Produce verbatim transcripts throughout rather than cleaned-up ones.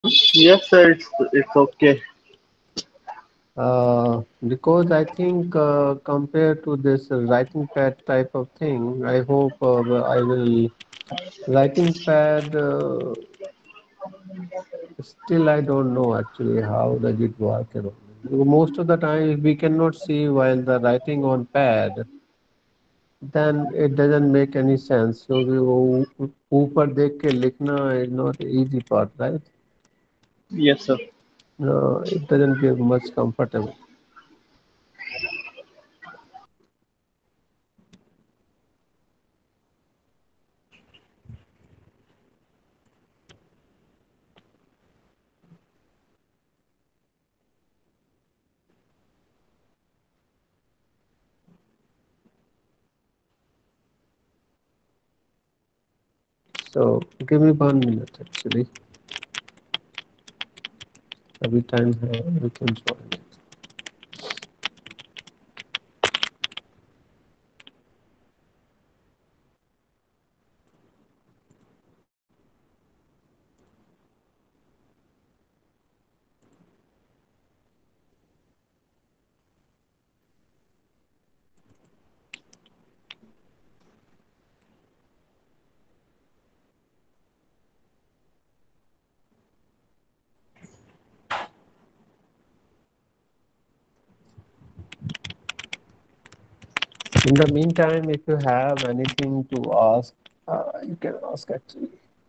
Yes, sir, it's it's okay. Uh, because I think uh, compared to this uh, writing pad type of thing, I hope uh, I will writing pad. Uh, still, I don't know actually how does it work. You know. Most of the time, if we cannot see while the writing on pad, then it doesn't make any sense. So we वो ऊपर देख के लिखना is not easy part, right? Yes, sir. No, it doesn't give much comfortable. So give me one minute actually. Every time uh, we can join it. In the meantime, if you have anything to ask, uh, you can ask actually.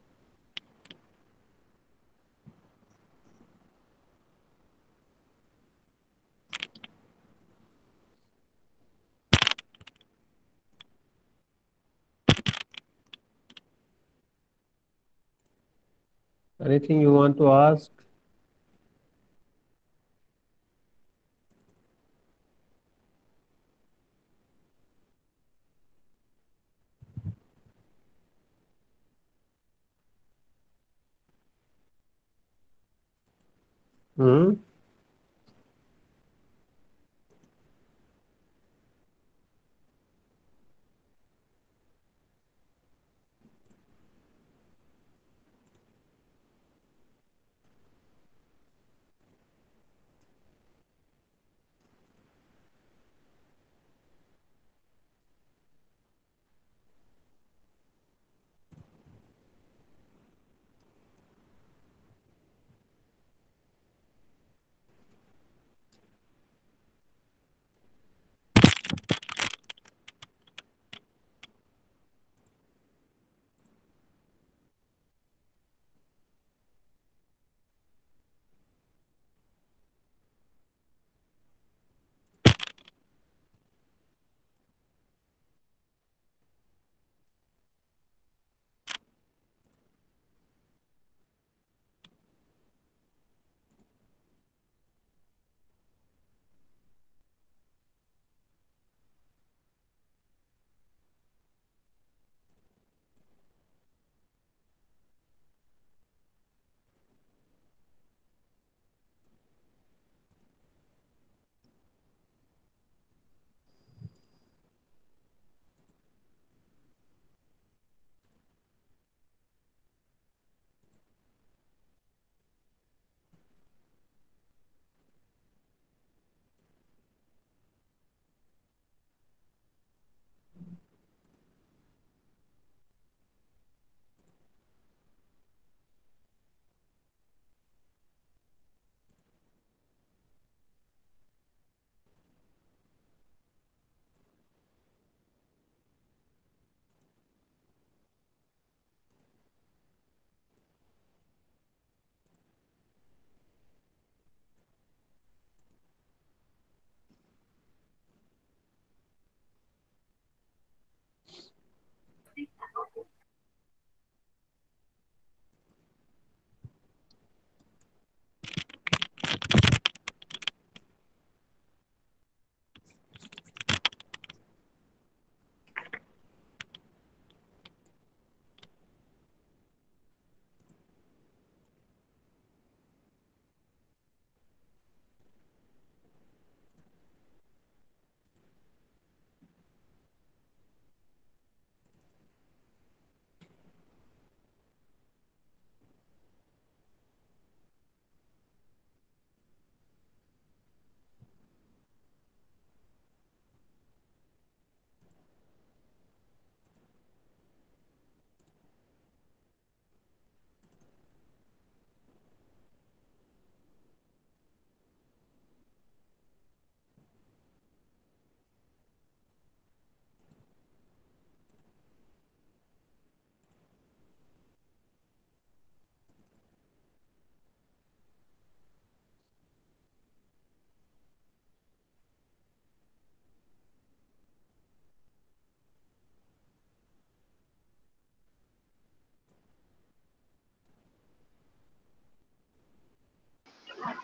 Anything you want to ask? Hmm?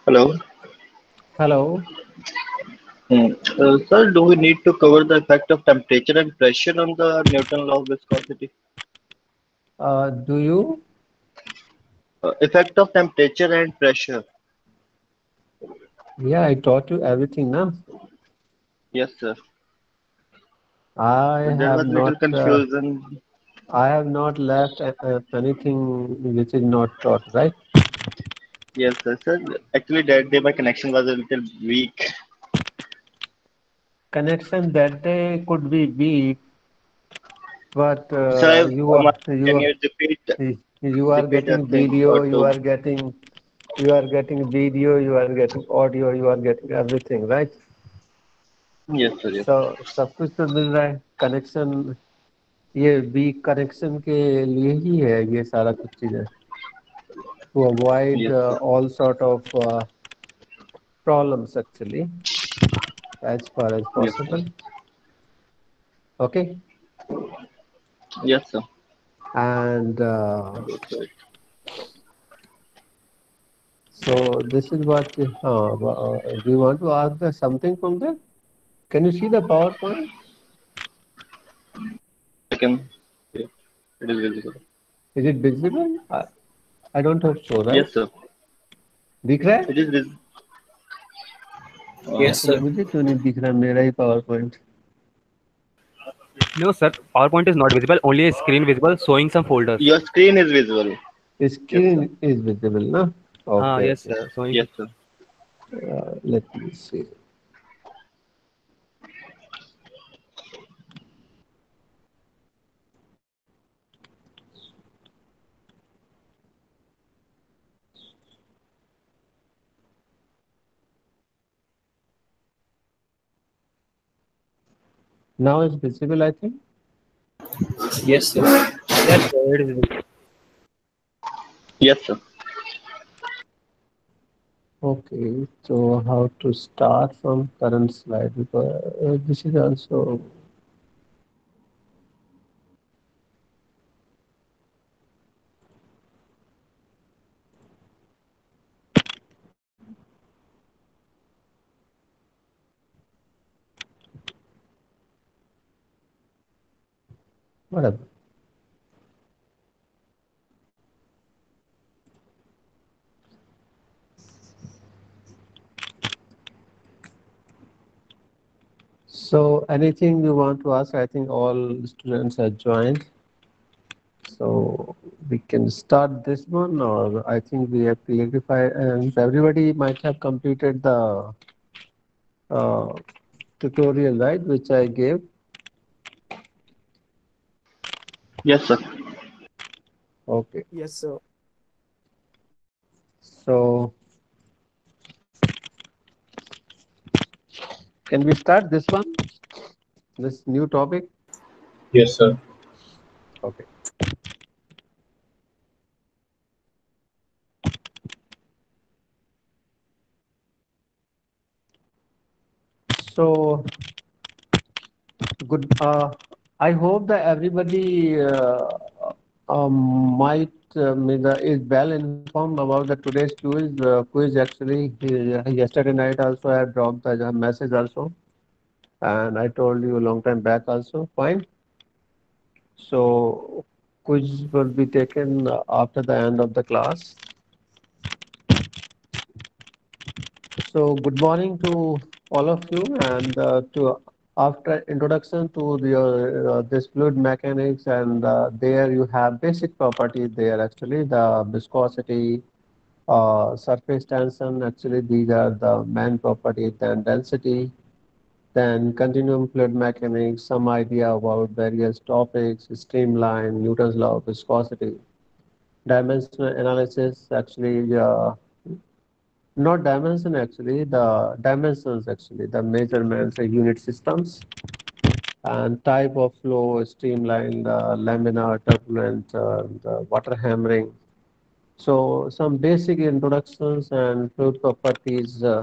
Hello. Hello. Hmm. Uh, sir, do we need to cover the effect of temperature and pressure on the Newton law of viscosity? Uh, do you? Uh, effect of temperature and pressure. Yeah, I taught you everything now. Yes, sir. I But there have was little not. Uh, confusion. I have not left uh, uh, anything which is not taught, right? Yes, sir. Sir, actually that day my connection was a little weak. Connection that day could be weak, but Sir, I, uh, you um, are can you you repeat you are repeat a getting thing or video, you two? are getting you are getting video, you are getting audio, you are getting everything, right? Yes, sir. Yes. So सब कुछ तो मिल रहा है connection ये week connection के लिए ही है ये सारा कुछ चीजें to avoid Yes, uh, sir. all sort of uh, problems actually as far as Yes, sir. possible. Okay, Yes, sir. and uh, That's right. so this is what uh, uh, do you want to ask the something from there? Can you see the PowerPoint? I can. Yeah, it is visible. Is it visible? I, I don't hope so, right? Yes, sir. दिख रहा है? It is visible. Uh, Yes, तो sir. मुझे क्यों नहीं दिख रहा मेरा ही PowerPoint? No, sir. PowerPoint is not visible. Only a screen visible showing some folders. your screen is visible. Yes, sir. Screen is visible, no? Ah, Okay, yes, okay. sir. Showing. Yes, sir. Uh, let me see. Now it's visible, I think. Yes, sir. Yes, sir. It is visible. Yes, sir. Okay, so how to start from current slide? Because uh, this is also whatever. So anything you want to ask? I think all students have joined. So we can start this one, or I think we have clarified, and everybody might have completed the uh, tutorial, right, which I gave. Yes, sir. Okay, Yes, sir. so can we start this one, this new topic? Yes, sir. Okay. So good. Uh, I hope that everybody uh, um, might uh, may the- is well informed about the today's quiz. Uh, quiz actually uh, yesterday night also I dropped the message also, and I told you a long time back also. Fine. So quiz will be taken uh, after the end of the class. So good morning to all of you, and uh, to after introduction to the uh, this fluid mechanics, and uh, there you have basic properties there actually the viscosity, uh, surface tension. Actually, these are the main properties. Then density, then continuum fluid mechanics, some idea about various topics, streamline, Newton's law of viscosity, dimensional analysis. Actually. Uh, not dimension actually, the dimensions actually, the measurements, the unit systems, and type of flow, streamlined, uh, laminar, turbulent, uh, the water hammering. So some basic introductions and fluid properties. Uh,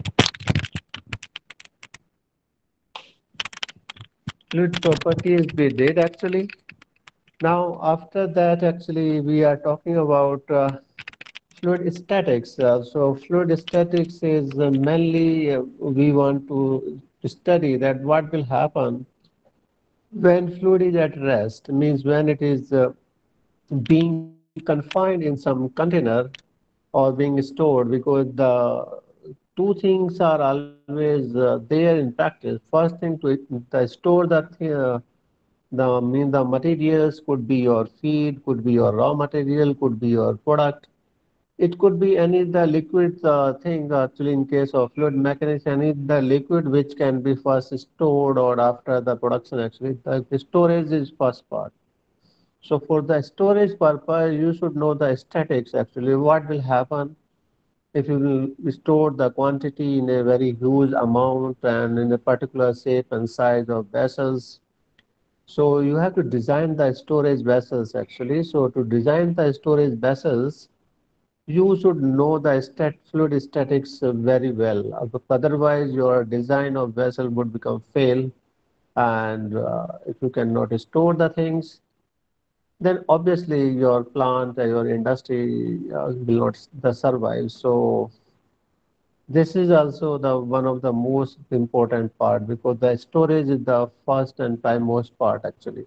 fluid properties we did actually. Now after that actually we are talking about uh, fluid statics. Uh, so fluid statics is uh, mainly uh, we want to study that what will happen when fluid is at rest, means when it is uh, being confined in some container or being stored, because the two things are always uh, there in practice. First thing to it, the store the uh, the mean the materials could be your feed, could be your raw material, could be your product. It could be any the liquid uh, thing actually in case of fluid mechanics, any the liquid which can be first stored or after the production actually. The, the storage is first part. So for the storage purpose, you should know the statics actually. What will happen if you will store the quantity in a very huge amount and in a particular shape and size of vessels. So you have to design the storage vessels actually. So to design the storage vessels, you should know the stat fluid statics uh, very well. Uh, Otherwise, your design of vessel would become fail. And uh, if you cannot store the things, then obviously your plant, uh, your industry uh, will not s- the survive. So this is also the one of the most important part, because the storage is the first and primemost part actually.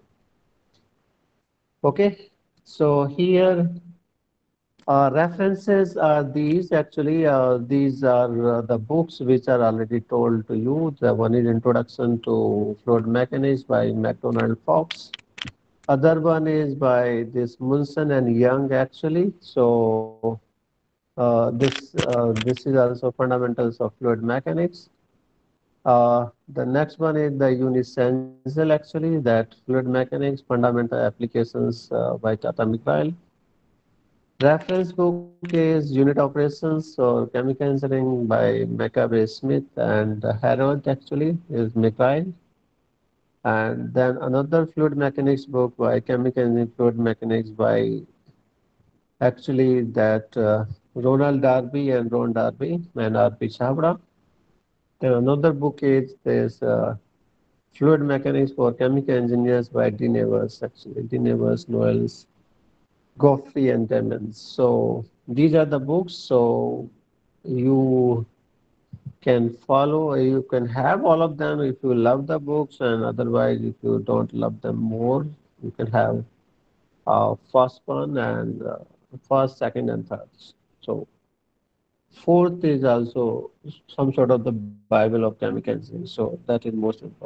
Okay, so here uh, references are these actually. Uh, these are uh, the books which are already told to you. The one is Introduction to Fluid Mechanics by McDonald Fox. Other one is by this Munson and Young actually. So uh, this uh, this is also Fundamentals of Fluid Mechanics. Uh, the next one is the Unisensel actually, that Fluid Mechanics Fundamental Applications uh, by Tata McBride. Reference book is Unit Operations or Chemical Engineering by Macabre Smith and Harold actually is McBride. And then another fluid mechanics book by Chemical Engineering Fluid Mechanics by actually that uh, Ronald Darby and Ron Darby and R P Chavda. Then another book is this uh, Fluid Mechanics for Chemical Engineers by D. Nevers, actually D. Nevers, Noels, Goffrey and Demons. So these are the books. So you can follow, you can have all of them if you love the books, and otherwise if you don't love them more, you can have uh, first one and uh, first, second, and third. So fourth is also some sort of the Bible of chemical engineering. So that is most important.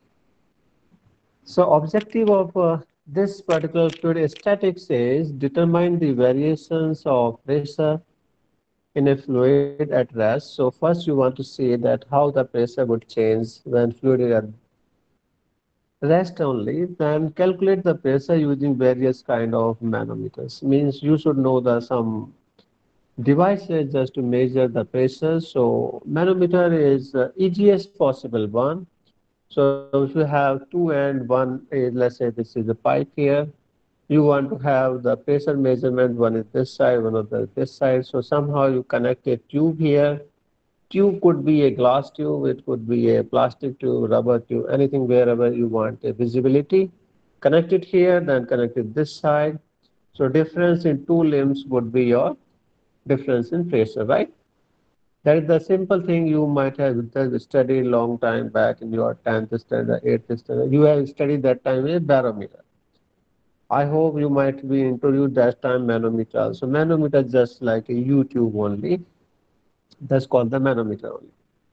So objective of uh, this particular fluid statics is determine the variations of pressure in a fluid at rest. So first you want to see that how the pressure would change when fluid is at rest only. Then calculate the pressure using various kind of manometers. Means you should know the some devices just to measure the pressure. So manometer is uh, easiest possible one. So if you have two and one is, let's say this is a pipe here, you want to have the pressure measurement, one is this side, one of the this side. So somehow you connect a tube here. Tube could be a glass tube, it could be a plastic tube, rubber tube, anything wherever you want a visibility. Connect it here, then connect it this side. So difference in two limbs would be your difference in pressure, right? That is the simple thing you might have studied long time back in your tenth standard, eighth standard. You have studied that time a barometer. I hope you might be introduced that time manometer also. Manometer just like a YouTube only. That's called the manometer only.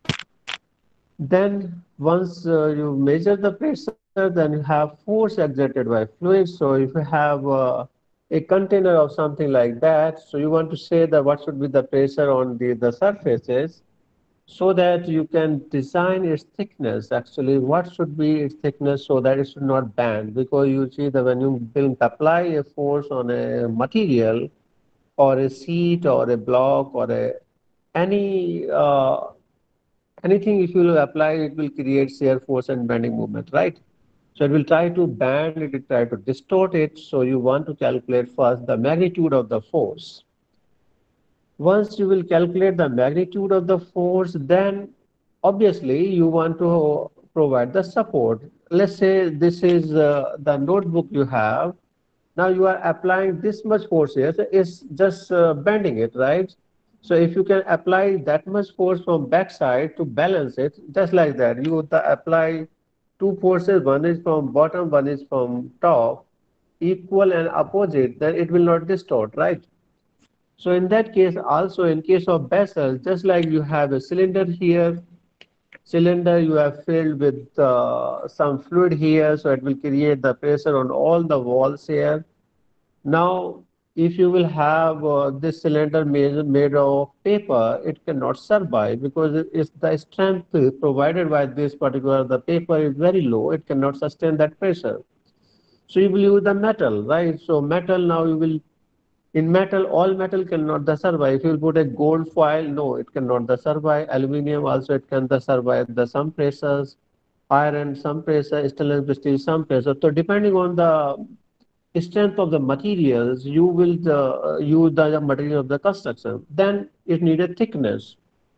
Then once uh, you measure the pressure, then you have force exerted by fluid. So if you have uh, a container of something like that, so you want to say that what should be the pressure on the, the surfaces, so that you can design its thickness. Actually, what should be its thickness so that it should not bend? Because you see that when you build, apply a force on a material or a sheet or a block or a any uh, anything, if you will apply, it will create shear force and bending movement, right? So it will try to bend, it will try to distort it. So you want to calculate first the magnitude of the force. Once you will calculate the magnitude of the force, then obviously you want to provide the support. Let's say this is uh, the notebook you have. Now you are applying this much force here, so it's just uh, bending it, right? So if you can apply that much force from backside to balance it, just like that, you would apply two forces, one is from bottom, one is from top, equal and opposite, then it will not distort, right? So in that case, also in case of vessel, just like you have a cylinder here, cylinder you have filled with uh, some fluid here, so it will create the pressure on all the walls here. Now, if you will have uh, this cylinder made, made of paper, it cannot survive because it is the strength provided by this particular the paper is very low. It cannot sustain that pressure. So you will use the metal, right? So metal now you will in metal, all metal cannot the survive. If you put a gold foil, no, it cannot the survive. Aluminium also it can the survive the some pressures. Iron some pressure, stainless steel some pressure. So depending on the strength of the materials, you will the, use the material of the construction. Then it needed thickness.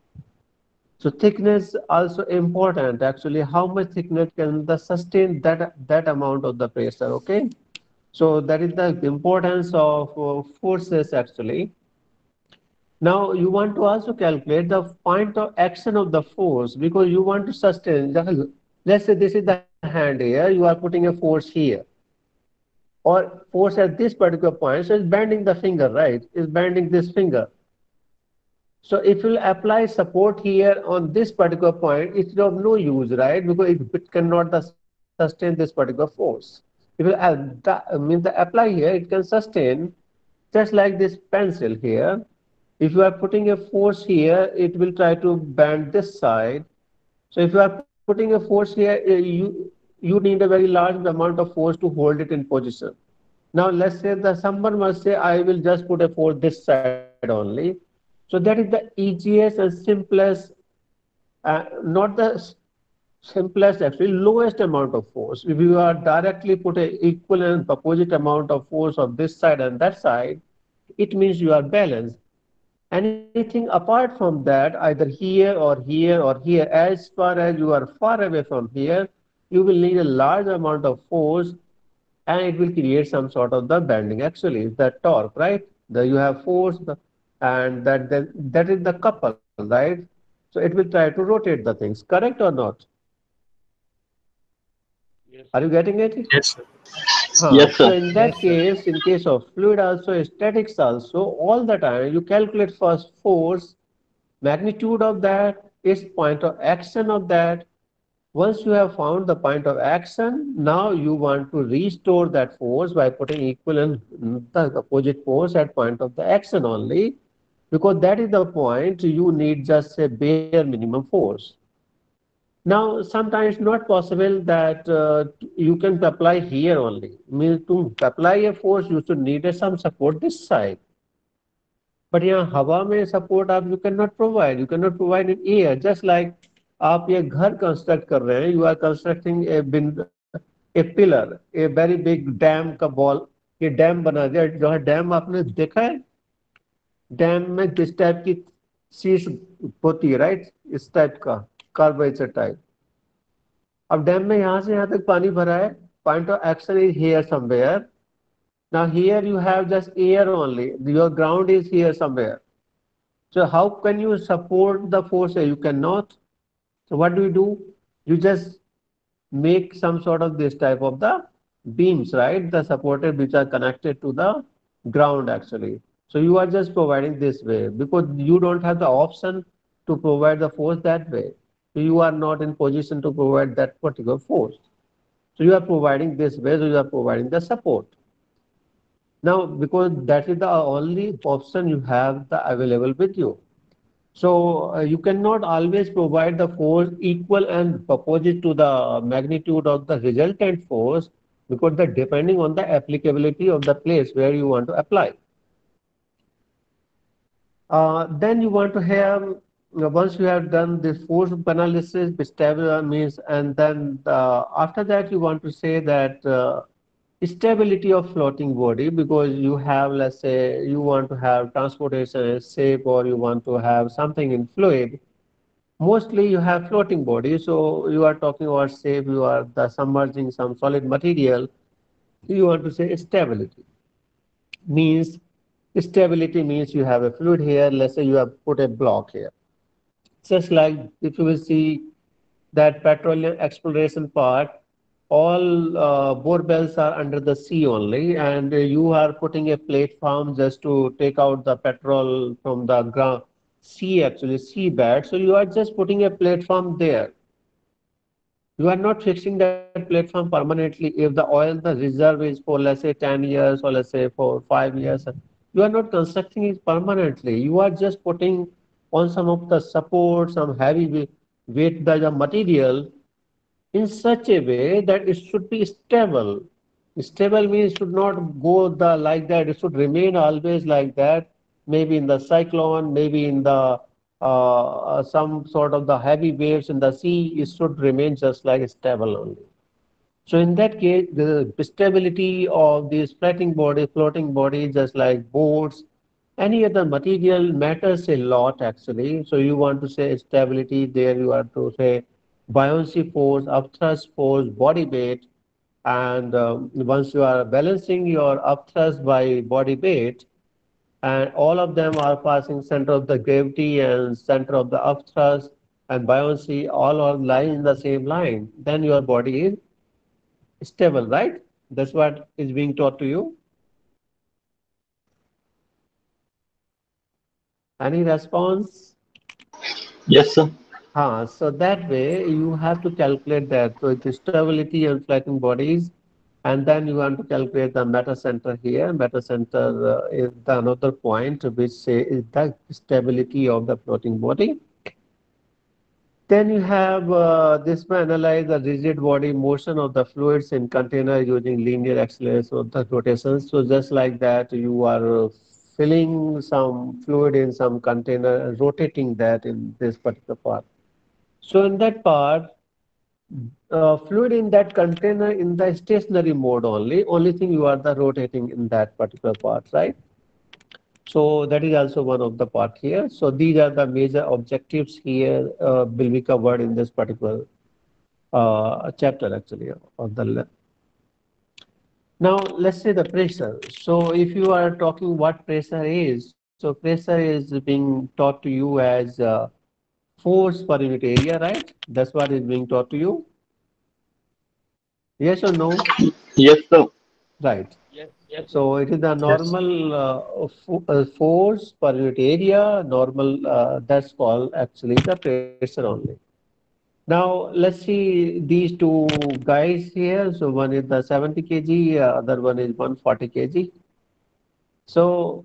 So thickness also important actually. How much thickness can the sustain that that amount of the pressure? Okay. So that is the importance of uh, forces actually. Now you want to also calculate the point of action of the force because you want to sustain. The, let's say this is the hand here. You are putting a force here or force at this particular point. So it's bending the finger, right? It's bending this finger. So if you apply support here on this particular point, it's of no use, right? Because it, it cannot sustain this particular force. If you add that, I mean the apply here, it can sustain just like this pencil here. If you are putting a force here, it will try to bend this side. So if you are putting a force here, uh, you you need a very large amount of force to hold it in position. Now let's say that someone must say, I will just put a force this side only. So that is the easiest and simplest, uh, not the simplest actually, lowest amount of force. If you are directly put a equal and opposite amount of force of this side and that side, it means you are balanced. Anything apart from that, either here or here or here, as far as you are far away from here, you will need a large amount of force and it will create some sort of the bending. Actually, the torque, right? The you have force and that that, that is the couple, right? So it will try to rotate the things. Correct or not? Yes, Are sir. you getting it? Yes, sir. Huh. Yes, So sir. in Yes, that sir. case, in case of fluid also, statics also, all the time you calculate first force, magnitude of that, its point of action of that. Once you have found the point of action, now you want to restore that force by putting equal and the opposite force at point of the action only, because that is the point you need just a bare minimum force. Now, sometimes not possible that uh, you can apply here only. Means to apply a force, you should need some support this side. But यहाँ हवा में support आप you cannot provide. You cannot provide in air. Just like आप ये घर construct कर रहे हैं, you are constructing a bin, a pillar, a very big dam का ball. ये डैम बना दिया. जो है डैम आपने देखा है, डैम में किस टाइप की शीश होती है, राइट? इस टाइप का कार्बोरेचर टाइप. अब डैम में यहाँ से यहाँ तक पानी भरा है. Point of action is here somewhere. Now here you have just air only. Your ground is here somewhere. So how can you support the force? You cannot. So what do you do? You just make some sort of this type of the beams, right? The supported which are connected to the ground actually. So you are just providing this way because you don't have the option to provide the force that way. So you are not in position to provide that particular force. So you are providing this way, so you are providing the support. Now, because that is the only option you have the available with you. So uh, you cannot always provide the force equal and opposite to the magnitude of the resultant force because that depending on the applicability of the place where you want to apply. Uh, then you want to have, uh, once you have done this force analysis, stable means, and then uh, after that you want to say that uh, stability of floating body because you have, let's say, you want to have transportation in shape or you want to have something in fluid. Mostly you have floating body, so you are talking about shape, you are the submerging some solid material. You want to say stability. Means stability means you have a fluid here. Let's say you have put a block here. Just like if you will see that petroleum exploration part, all uh, bore wells are under the sea only, and uh, you are putting a platform just to take out the petrol from the ground, sea actually, seabed. So you are just putting a platform there. You are not fixing that platform permanently. If the oil, the reserve is for let's say ten years or let's say for five years, you are not constructing it permanently. You are just putting on some of the support, some heavy weight weight the material in such a way that it should be stable. Stable means should not go the like that. It should remain always like that. Maybe in the cyclone, maybe in the uh, uh, some sort of the heavy waves in the sea, it should remain just like stable only. So in that case, the stability of these floating body, floating body, just like boats, any other material matters a lot actually. So you want to say stability, there you have to say buoyancy force, upthrust force, body weight, and um, once you are balancing your upthrust by body weight, and all of them are passing center of the gravity and center of the upthrust and buoyancy, all are lying in the same line, then your body is stable, right? That's what is being taught to you. Any response? Yes, sir. Huh, so that way you have to calculate that. So it is stability and floating bodies, and then you want to calculate the meta center here. Meta center uh, is the another point which say is the stability of the floating body. Then you have uh, this one analyze the rigid body motion of the fluids in container using linear acceleration of the rotation. So just like that, you are uh, filling some fluid in some container, rotating that in this particular part. So in that part, uh, fluid in that container in the stationary mode only. Only thing you are the rotating in that particular part, right? So that is also one of the part here. So these are the major objectives here uh, will be covered in this particular uh, chapter actually of the. le- Now let's say the pressure. So if you are talking what pressure is, so pressure is being taught to you as uh, force per unit area, right? That's what is being taught to you. Yes or no? Yes, sir. Right. Yes, yes, sir. So it is the Yes. normal uh, fo- uh, force per unit area, normal, uh, that's called actually the pressure only. Now let's see these two guys here. So one is the seventy kilograms, uh, other one is one hundred forty kilograms. So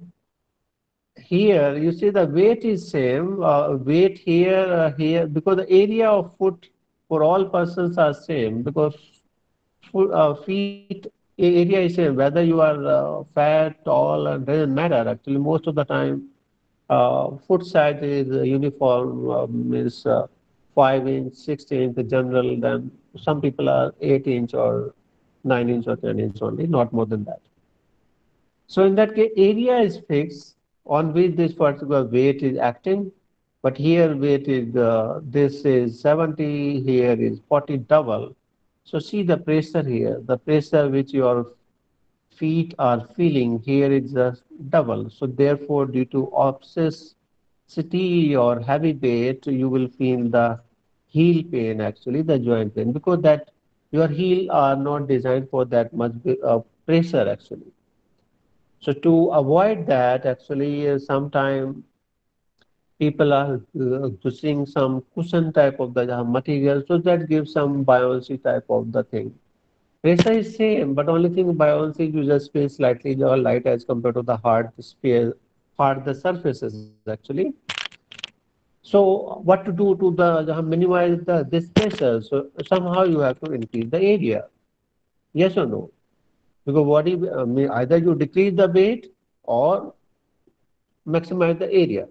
here you see the weight is same, uh, weight here, uh, here, because the area of foot for all persons are same because foot, uh, feet area is same, whether you are uh, fat, tall, and doesn't matter. Actually, most of the time, uh, foot size is uh, uniform, um, is uh, five inch, six inch, the general. Then some people are eight inch or nine inch or ten inch only, not more than that. So in that case, area is fixed on which this particular weight is acting. But here weight is, uh, this is seventy, here is forty double. So see the pressure here, the pressure which your feet are feeling here is just double. So therefore, due to obsessity or heavy weight, you will feel the heel pain actually, the joint pain, because that your heel are not designed for that much uh, pressure actually. So to avoid that, actually, uh, sometime people are uh, using some cushion type of the uh, material, so that gives some buoyancy type of the thing. Pressure is same, but only thing buoyancy you just feel slightly more light as compared to the hard sphere, hard the surfaces actually. So what to do to the, the minimize the this pressure? So somehow you have to increase the area. Yes or no? Because what if, uh, may- either you decrease the weight or maximize the area.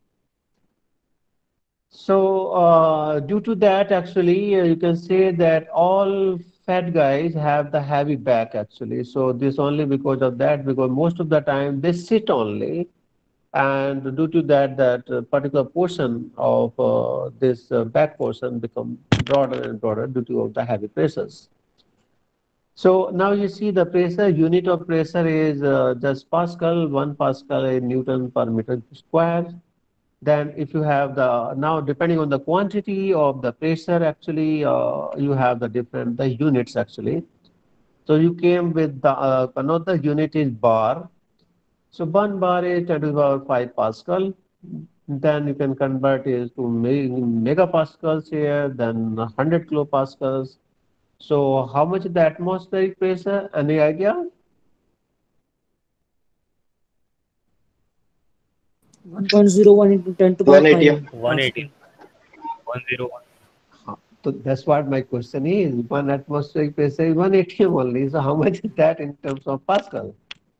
So, uh, due to that, actually, uh, you can say that all fat guys have the heavy back, actually. So, this only because of that, because most of the time they sit only, and due to that, that uh, particular portion of uh, this uh, back portion become broader and broader due to of the heavy pressures. So now you see the pressure, unit of pressure is uh, just Pascal, one Pascal is Newton per meter square. Then if you have the, now depending on the quantity of the pressure, actually uh, you have the different, the units actually. So you came with the, uh, another unit is bar. So one bar is ten to the power five Pascal. Then you can convert it to me- megapascals here, then one hundred kilopascals. So how much is the atmospheric pressure? Any idea? one point zero one into ten to power one five eighty. one Pascal. eighty, one zero one. Huh. So that's what my question is. One atmospheric pressure is one atm only. So how much is that in terms of Pascal?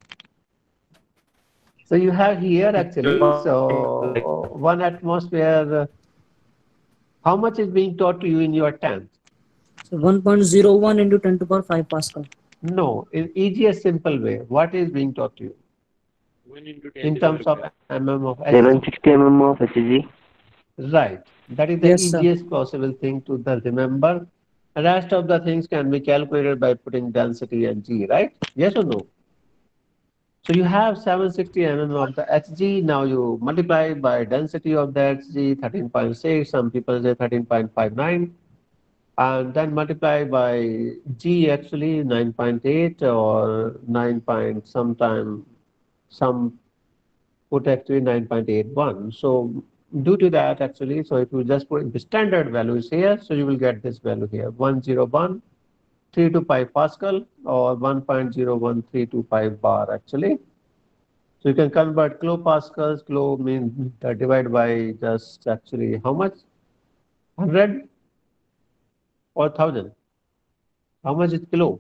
So you have here actually, so one atmosphere, uh, how much is being taught to you in your tenth? So one point zero one into ten to power five Pascal. No, in easiest simple way, what is being taught to you in terms of mm of Hg? seven sixty millimeters of H G. Right. That is the Yes, sir. easiest possible thing to the remember. The rest of the things can be calculated by putting density and G, right? Yes or no? So you have seven hundred sixty millimeters of the Hg. Now you multiply by density of the Hg, thirteen point six. Some people say thirteen point five nine. And then multiply by G actually nine point eight or nine point sometime some put actually nine point eight one. So due to that actually, so if you just put the standard values here, so you will get this value here, one zero one three two five Pascal or one point zero one three two five bar actually. So you can convert kilopascals, kilo means uh, divide by just actually how much? one hundred or one thousand? How much is kilo?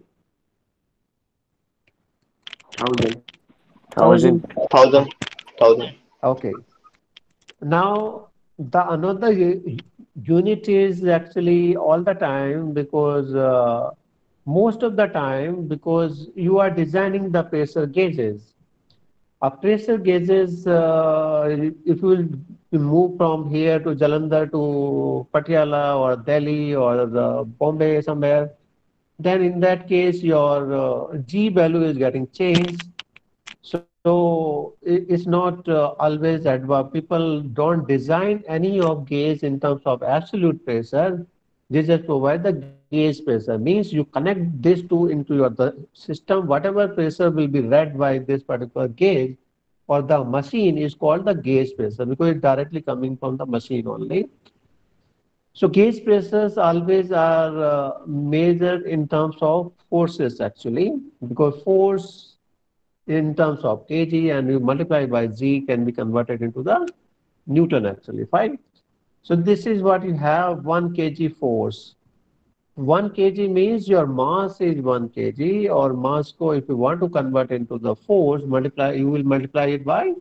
Thousand. Thousand. Thousand. Thousand. Thousand. Okay. Now, the another u- unit is actually all the time because uh, most of the time because you are designing the pressure gauges. A pressure gauges, uh, if you will move from here to Jalandhar to Patiala or Delhi or uh, Bombay somewhere, then in that case your uh, G value is getting changed. So it's not uh, always adva. People don't design any of gauge in terms of absolute pressure. They just provide the gauge pressure. Means you connect these two into your the system. Whatever pressure will be read by this particular gauge or the machine is called the gauge pressure because it's directly coming from the machine only. So gauge pressures always are uh, measured in terms of forces actually because force in terms of kg and you multiply by g can be converted into the Newton actually, fine. So this is what you have one kg force. one kg means your mass is one kg or mass co if you want to convert into the force multiply you will multiply it by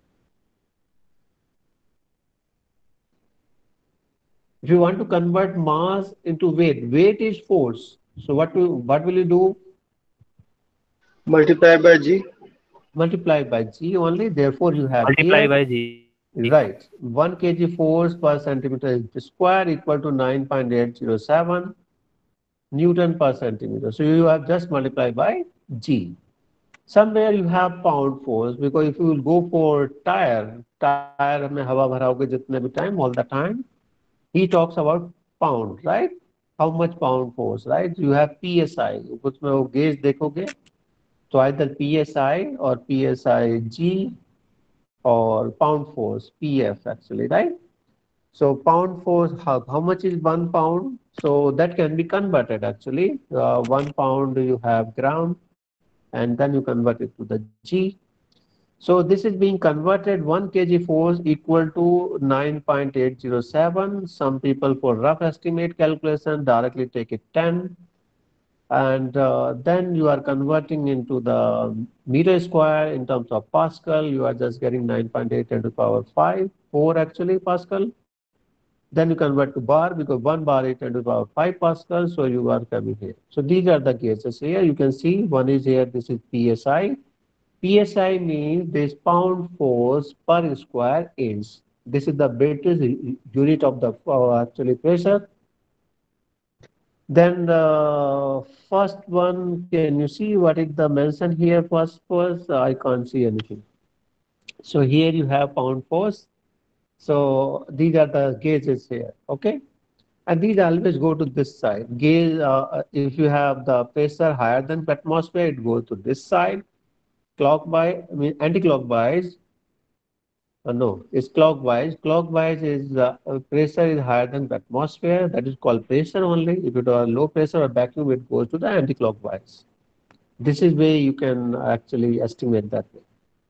if you want to convert mass into weight weight is force so what will what will you do Multiplied by G. multiply by g only therefore you have Multiply here by G. right. one kg force per centimeter square equal to nine point eight zero seven Newton per centimeter. So you have just multiplied by G. Somewhere you have pound force because if you will go for tire, tire में हवा भराओगे जितने भी time all the time, he talks about pound, right? How much pound force, right? You have P S I. उसमें वो gauge देखोगे तो either P S I or P S I G or pound force P F actually, right? So pound force, how, how much is one pound? So that can be converted actually. Uh, one pound you have gram and then you convert it to the G. So this is being converted one kg force equal to nine point eight zero seven. Some people for rough estimate calculation directly take it ten. And uh, then you are converting into the meter square in terms of Pascal. You are just getting nine point eight ten to the power five, four actually Pascal. Then you convert to bar because one bar is ten to the power five Pascal, so you are coming here. So these are the cases here. You can see one is here, this is P S I. P S I means this pound force per square inch. This is the British unit of the uh, actually pressure. Then the first one, can you see what is the mention here first? First, I can't see anything. So here you have pound force. So these are the gauges here, okay? And these always go to this side. Gauge, uh, if you have the pressure higher than atmosphere, it goes to this side. Clockwise, I mean anti-clockwise. Uh, no, it's clockwise. Clockwise is uh, uh, pressure is higher than the atmosphere. That is called pressure only. If it are low pressure or vacuum, it goes to the anti-clockwise. This is where you can actually estimate that way.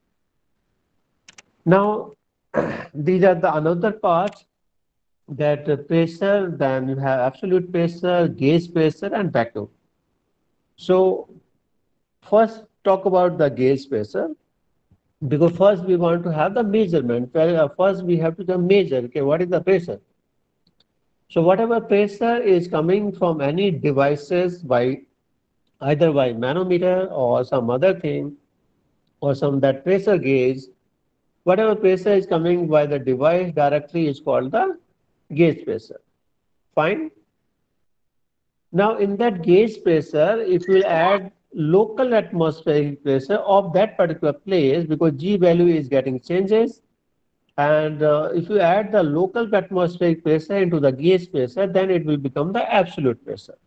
Now, these are the another part that uh, pressure, then you have absolute pressure, gauge pressure, and vacuum. So first talk about the gauge pressure, because first we want to have the measurement. Well, uh, first we have to measure, okay, what is the pressure? So whatever pressure is coming from any devices by either by manometer or some other thing or some that pressure gauge, whatever pressure is coming by the device directly is called the gauge pressure. Fine. Now in that gauge pressure, if you add local atmospheric pressure of that particular place, because G value is getting changes, and uh, if you add the local atmospheric pressure into the gauge pressure, then it will become the absolute pressure.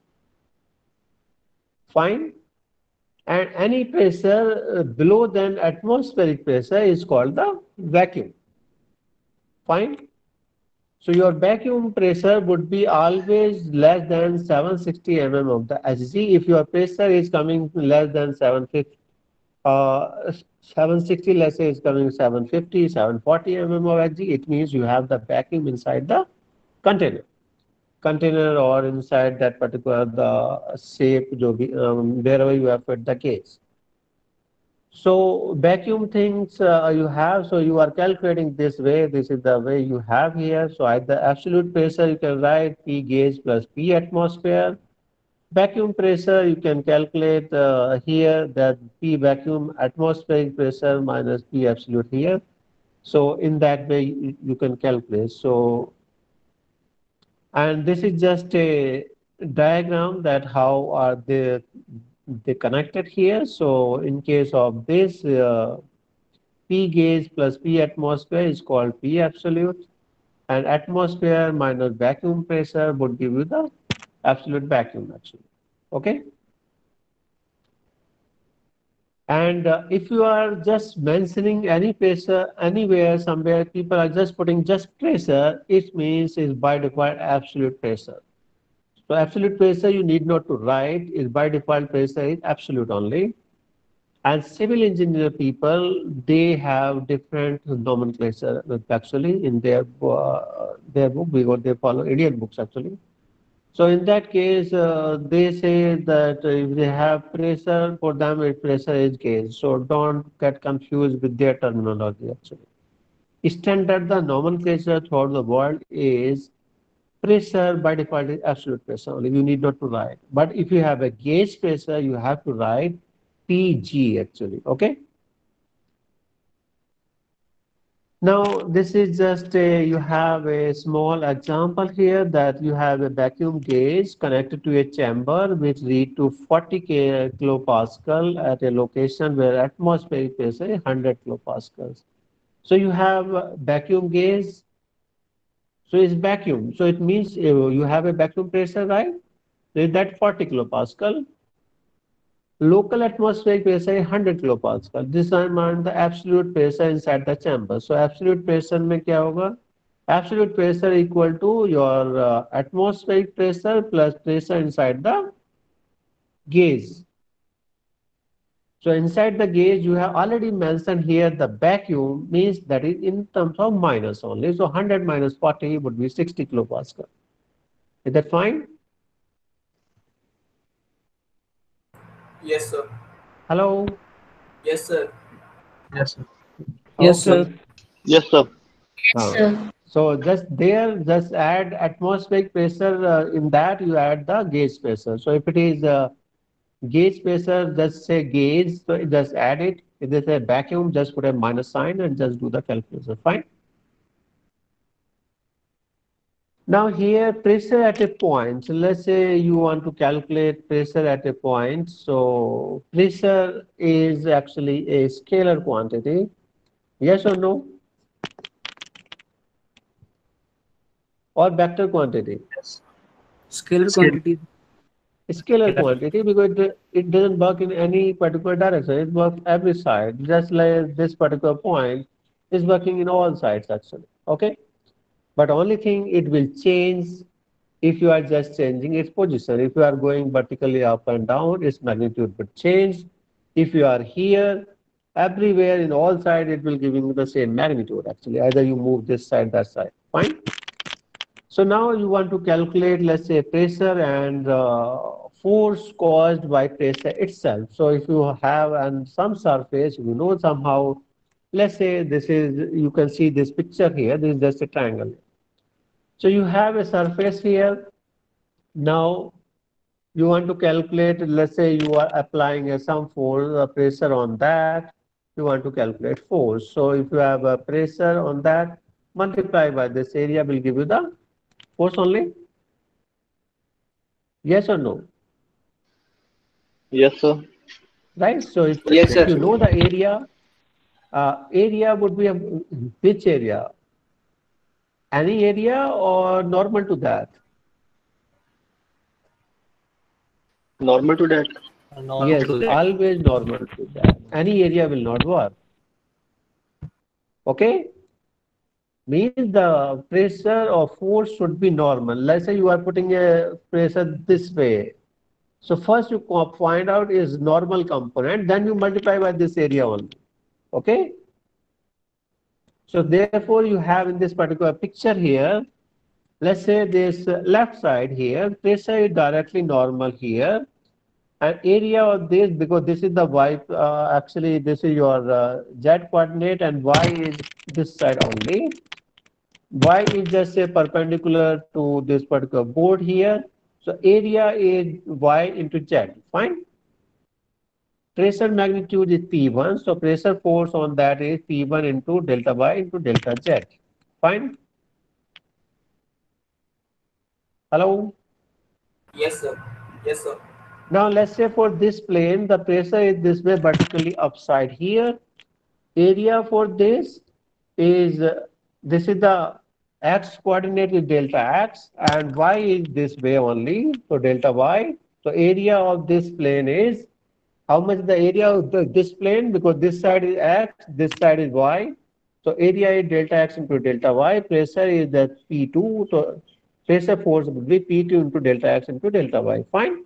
Fine. And any pressure uh, below than atmospheric pressure is called the vacuum. Fine. So your vacuum pressure would be always less than seven hundred sixty millimeters of the H G. If your pressure is coming less than seven hundred fifty, uh, seven hundred sixty, let's say is coming seven hundred fifty, seven hundred forty millimeters of H G, it means you have the vacuum inside the container. Container or inside that particular the shape, jo bhi, um, wherever you have put the case. So vacuum things uh, you have, so you are calculating this way, this is the way you have here. So at the absolute pressure, you can write P gauge plus P atmosphere. Vacuum pressure, you can calculate uh, here that P vacuum atmospheric pressure minus P absolute here. So in that way, you, you can calculate. So, and this is just a diagram that how are they, they connected here. So in case of this, uh, P gauge plus P atmosphere is called P absolute, and atmosphere minus vacuum pressure would give you the absolute vacuum actually. Okay. And uh, if you are just mentioning any pressure anywhere, somewhere, people are just putting just pressure, it means is by default absolute pressure. So absolute pressure you need not to write, is by default pressure is absolute only. And civil engineer people, they have different nomenclature actually in their uh, their book, because they follow Indian books actually. So in that case, uh, they say that if they have pressure, for them it pressure is gauge. So don't get confused with their terminology actually. Standard the nomenclature throughout the world is pressure by default is absolute pressure only. You need not to write. But if you have a gauge pressure, you have to write P G actually. Okay. Now, this is just a, you have a small example here that you have a vacuum gauge connected to a chamber which read to forty kilopascal at a location where atmospheric pressure is one hundred kilopascals. So you have a vacuum gauge. So it's vacuum. So it means you have a vacuum pressure, right? So that forty kilopascal. Local atmospheric pressure is one hundred kilopascal. This time on the absolute pressure inside the chamber. So absolute pressure में क्या होगा? Absolute pressure equal to your uh, atmospheric pressure plus pressure inside the gauge. So inside the gauge, you have already mentioned here the vacuum means that is in terms of minus only. So one hundred minus forty would be sixty kilopascal. Is that fine? Yes, sir. Hello? Yes, sir. Yes, sir. Yes, Okay. sir. Yes, sir. Uh, so just there, just add atmospheric pressure uh, in that you add the gauge pressure. So if it is uh, gauge pressure, just say gauge, so just add it. If it is a vacuum, just put a minus sign and just do the calculation. Fine. Now here pressure at a point. So let's say you want to calculate pressure at a point. So pressure is actually a scalar quantity. Yes or no? Or vector quantity? Scalar Scale. quantity. Scalar quantity because it, it doesn't work in any particular direction. It works every side. Just like this particular point is working in all sides actually. Okay. But only thing it will change if you are just changing its position. If you are going vertically up and down, its magnitude will change. If you are here, everywhere in all sides, it will give you the same magnitude actually. Either you move this side, that side. Fine. So now you want to calculate, let's say, pressure and uh, force caused by pressure itself. So if you have on some surface, you know somehow, let's say this is, you can see this picture here, this is just a triangle. So you have a surface here. Now you want to calculate, let's say you are applying a some force, a pressure on that. You want to calculate force. So if you have a pressure on that, multiply by this area will give you the force only. Yes or no? Yes, sir. Right? So if, Yes, if sir. you know the area, uh, area would be a, which area? Any area or normal to that? Normal to that. Normal Yes, to that. always normal to that. Any area will not work. Okay? Means the pressure or force should be normal. Let's say you are putting a pressure this way. So first you find out is normal component, then you multiply by this area only. Okay? So therefore you have in this particular picture here, let's say this left side here, pressure is directly normal here. And area of this, because this is the y, uh, actually this is your uh, z coordinate and y is this side only. Y is just a perpendicular to this particular board here. So area is y into z. Fine. Pressure magnitude is P one. So pressure force on that is P one into delta y into delta z. Fine. Hello. Yes, sir. Yes, sir. Now let's say for this plane, the pressure is this way vertically upside here. Area for this is, uh, this is the x coordinate is delta x and y is this way only, so delta y. So area of this plane is, how much the area of the, this plane, because this side is x, this side is y. So area is delta x into delta y, pressure is that P two, so pressure force will be P two into delta x into delta y. Fine.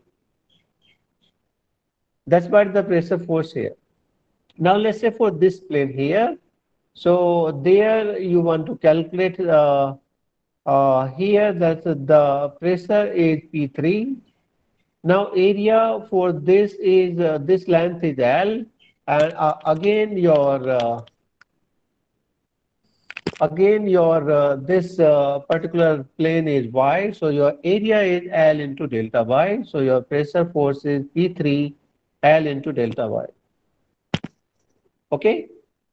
That's what the pressure force here. Now let's say for this plane here, so there you want to calculate uh, uh, here that the pressure is P three. Now area for this is, uh, this length is L, and uh, again your uh, again your uh, this uh, particular plane is Y, so your area is L into delta Y, so your pressure force is P three L into delta Y. Okay.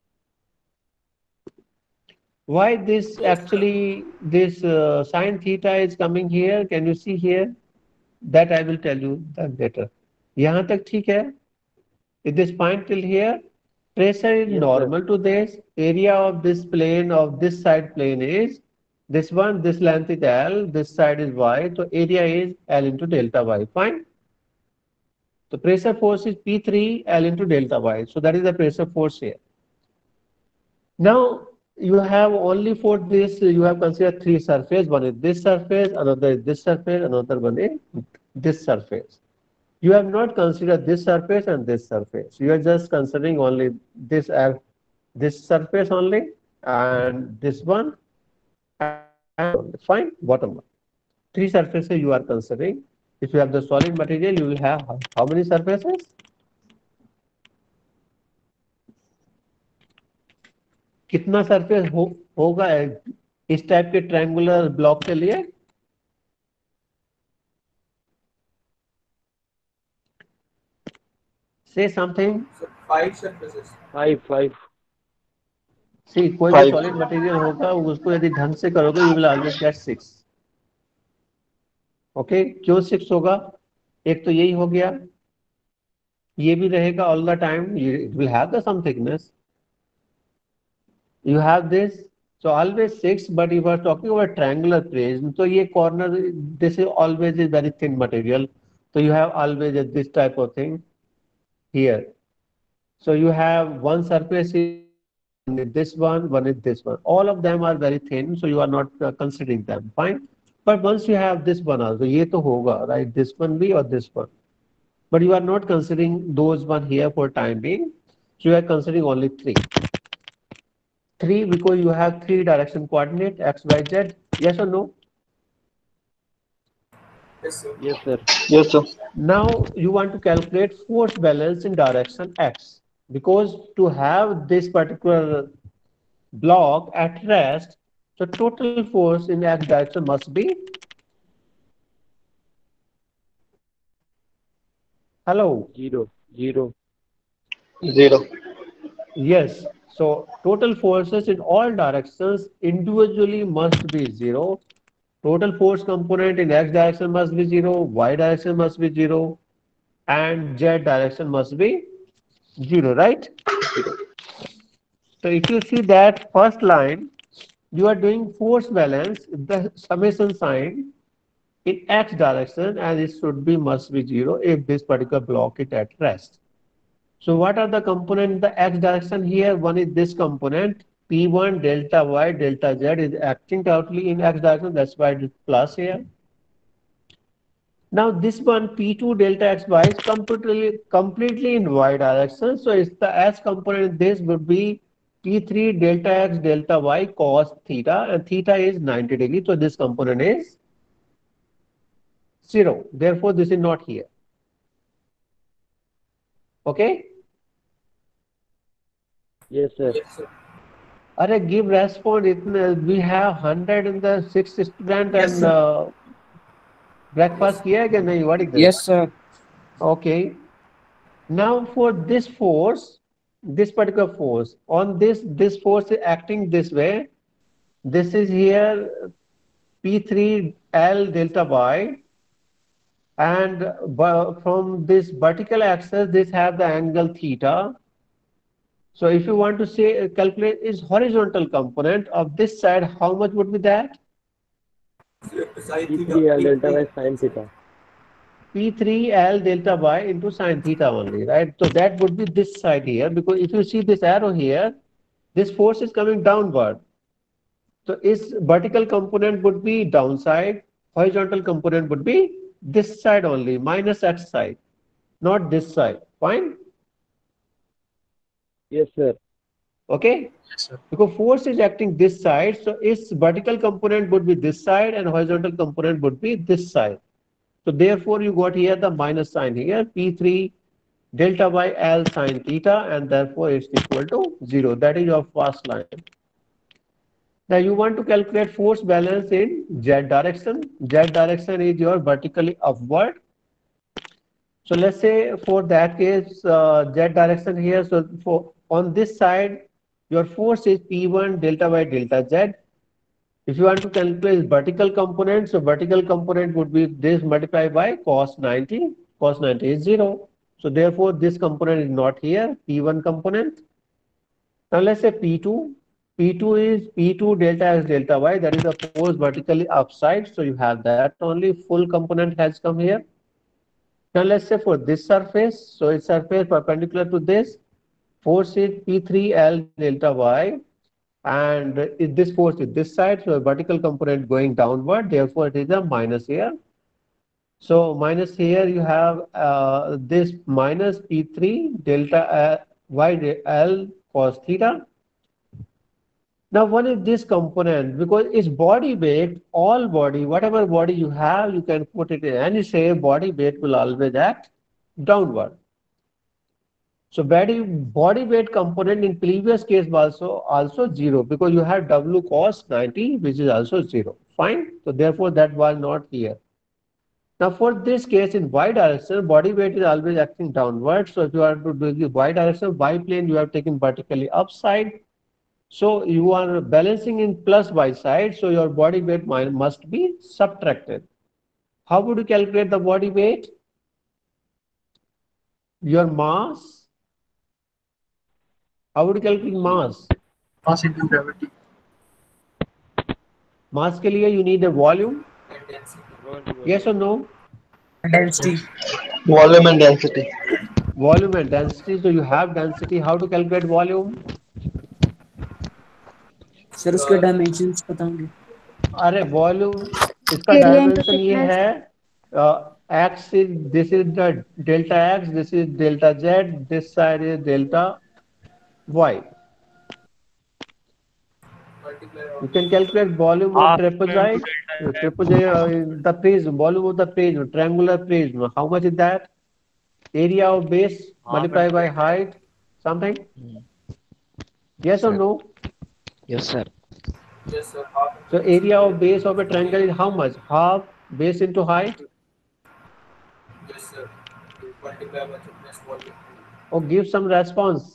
Why this actually, this uh, sine theta is coming here? Can you see here? That I will tell you that later. यहाँ तक ठीक है? Is this point till here? Pressure is Yes, normal to this. Area of this plane, of this side plane is this one, this length is L, this side is Y. So area is L into delta Y. Fine. So pressure force is P three L into delta Y. So that is the pressure force here. Now you have only for this, you have considered three surface. One is this surface, another is this surface, another one is this surface. You have not considered this surface and this surface. You are just considering only this uh, this surface only and this one and fine, bottom one. Three surfaces you are considering. If you have the solid material, you will have how many surfaces? कितना surface हो, होगा इस type के triangular block के लिए? Say something. So five surfaces. Five, five. See, कोई भी Five. Solid material होगा उसको यदि ढंग से करोगे you will always get six. Okay, क्यों सिक्स होगा? एक तो यही हो गया, ये भी रहेगा all the time, it will have the some thickness. You have this, so always six, but if you are talking about triangular prism, so ये corner, this is always is very thin material, so you have always this type of thing here. So you have one surface is one is this one, one is this one. All of them are very thin, so you are not uh, considering them. Fine. But once you have this one also, ये तो होगा, right? This one भी or this one. But you are not considering those one here for time being. So you are considering only three. Three because you have three direction coordinate x, y, z. Yes or no? Yes, sir. Yes, sir. Yes, sir. Now you want to calculate force balance in direction x, because to have this particular block at rest, so total force in x direction must be, hello, Zero. Zero. Zero. yes, so total forces in all directions individually must be zero. Total force component in x direction must be zero, y direction must be zero, and z direction must be zero, right? So if you see that first line, you are doing force balance, the summation sign in x direction, and it should be must be zero if this particular block is at rest. So what are the components in the x direction here? One is this component, P one delta y delta z is acting totally in x direction, that's why it is plus here. Now this one P two delta xy is completely completely in y direction, so it's the s component. This would be P three delta x delta y cos theta, and theta is ninety degree, so this component is zero. Therefore, this is not here. Okay? Yes, sir. Yes, sir. Arre, give response. Itne, we have hundred in the sixth student Yes, and sir. uh, breakfast किया है कि नहीं? What is this? Yes, sir. Okay. Now for this force, this particular force, on this, this force is acting this way. This is here P three L delta y, and from this vertical axis, this have the angle theta. So if you want to say calculate is horizontal component of this side, how much would be that? Psi P theta. three L delta y sin theta. P three L delta y into sine theta only, right? So that would be this side here, because if you see this arrow here, this force is coming downward. So its vertical component would be downside, horizontal component would be this side only, minus x side, not this side. Fine? Yes, sir. Okay? Yes, sir. Because force is acting this side, so its vertical component would be this side and horizontal component would be this side. So therefore you got here the minus sign here, P three delta y L sine theta, and therefore it's equal to zero. That is your first line. Now you want to calculate force balance in z direction. Z direction is your vertically upward. So let's say for that case, uh, z direction here. So for on this side, your force is P one delta y delta z. If you want to calculate vertical component, so vertical component would be this multiplied by cos ninety. Cos ninety is zero. So therefore, this component is not here, P one component. Now let's say P two. P two is P two delta x delta y, that is the force vertically upside. So you have that only, full component has come here. Now let's say for this surface, so it's surface perpendicular to this, force is P three L delta y, and this force is this side, so a vertical component going downward, therefore it is a minus here. So minus here you have uh, this minus P three delta uh, y L cos theta. Now what is this component? Because it's body weight, all body, whatever body you have, you can put it in any shape, body weight will always act downward. So body, body weight component in previous case was also, also zero, because you have W cos ninety, which is also zero. Fine. So therefore that was not here. Now for this case in y direction, body weight is always acting downward. So if you are to do the y direction, y plane you have taken vertically upside. So you are balancing in plus y side. So your body weight must be subtracted. How would you calculate the body weight? Your mass. How would you calculate mass? Mass into gravity. Mass के लिए you need a volume. Yes or no? Density. Volume and density. Volume and density. So you have density. How to calculate volume? Sir उसके dimensions बताओगे? अरे volume इसका Area into dimension ये thickness. है X is this is the delta X, this is delta Z, this side is delta Y. You can calculate volume of trapezoid, trapezoid, the prism, volume of the prism, triangular prism. How much is that? Area of base multiplied by height, something? Yes or no? Yes, sir. So area of base of a triangle is how much? Half base into height? Yes, sir. Multiply by thickness volume. Or give some response.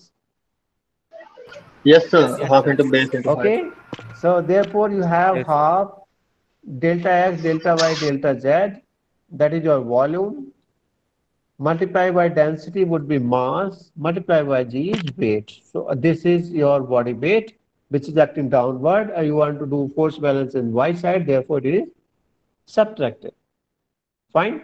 Yes, sir. Half into base into Okay. height. So therefore you have half delta x, delta y, delta z. That is your volume. Multiply by density would be mass. Multiply by g is weight. So uh, this is your body weight, which is acting downward. Uh, you want to do force balance in y side. Therefore it is subtracted. Fine.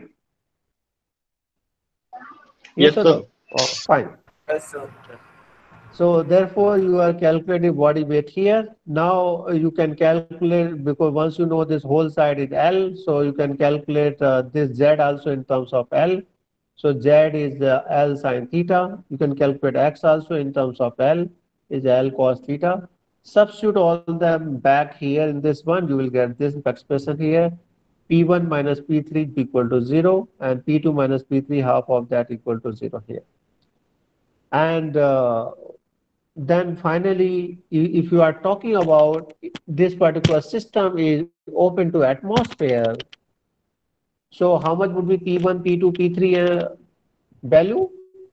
Yes, or sir. no? Oh, fine. Yes, sir. So therefore you are calculating body weight here. Now uh, you can calculate, because once you know this whole side is L, so you can calculate uh, this Z also in terms of L. So Z is uh, L sine theta. You can calculate X also in terms of L is L cos theta. Substitute all them back here in this one. You will get this expression here. P one minus P three is equal to zero, and P two minus P three, half of that equal to zero here. And uh, then finally, if you are talking about this particular system is open to atmosphere, so how much would be P one, P two, P three uh, value?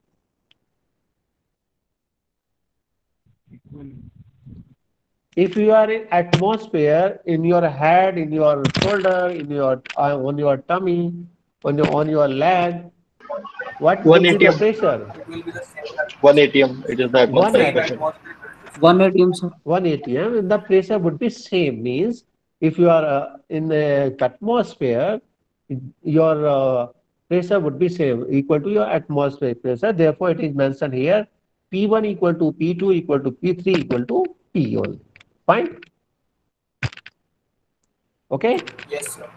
If you are in atmosphere, in your head, in your shoulder, in your uh, on your tummy, on your on your leg, what will be the pressure? It will be the same. one atm. It is the One atmospheric atm. pressure. one atm, sir. one atm, the pressure would be same. Means if you are uh, in the atmosphere, your uh, pressure would be same, equal to your atmospheric pressure. Therefore, it is mentioned here P one equal to P two equal to P three equal to P only. Fine. Okay. Yes, sir.